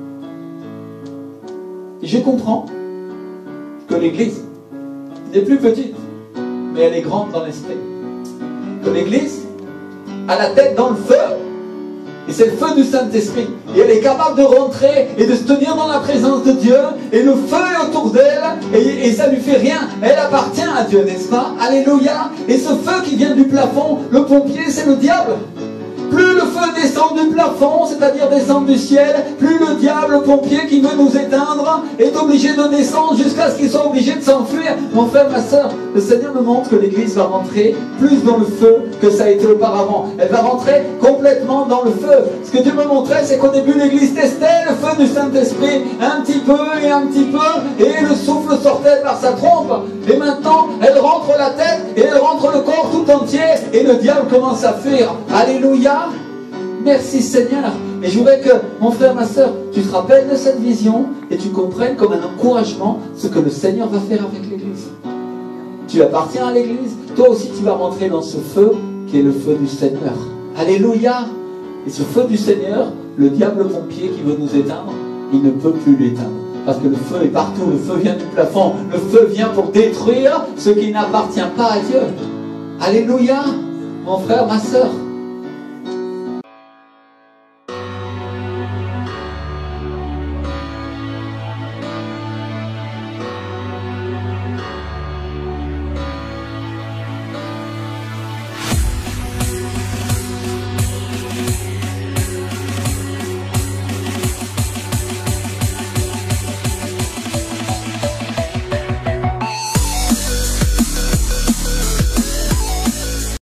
Et je comprends que l'église n'est plus petite, mais elle est grande dans l'esprit. Que l'église a la tête dans le feu, et c'est le feu du Saint-Esprit. Et elle est capable de rentrer et de se tenir dans la présence de Dieu, et le feu est autour d'elle, et, et ça ne lui fait rien. Elle appartient à Dieu, n'est-ce pas? Alléluia. Et ce feu qui vient du plafond, le pompier, c'est le diable. Plus le feu descend du plafond, c'est-à-dire descend du ciel, plus le diable, le pompier qui veut nous éteindre, est obligé de descendre jusqu'à ce qu'il soit obligé de s'enfuir. Mon frère, ma soeur, le Seigneur me montre que l'Église va rentrer plus dans le feu que ça a été auparavant. Elle va rentrer complètement dans le feu. Ce que Dieu me montrait, c'est qu'au début, l'Église testait le feu du Saint-Esprit, un petit peu et un petit peu, et le souffle sortait par sa trompe. Et maintenant, elle rentre la tête, et elle rentre le corps tout entier, et le diable commence à fuir. Alléluia. Merci Seigneur. Et je voudrais que, mon frère, ma soeur, tu te rappelles de cette vision et tu comprennes comme un encouragement ce que le Seigneur va faire avec l'Église. Tu appartiens à l'Église, toi aussi tu vas rentrer dans ce feu qui est le feu du Seigneur. Alléluia. Et ce feu du Seigneur, le diable pompier qui veut nous éteindre, il ne peut plus l'éteindre. Parce que le feu est partout, le feu vient du plafond, le feu vient pour détruire ce qui n'appartient pas à Dieu. Alléluia. Mon frère, ma soeur,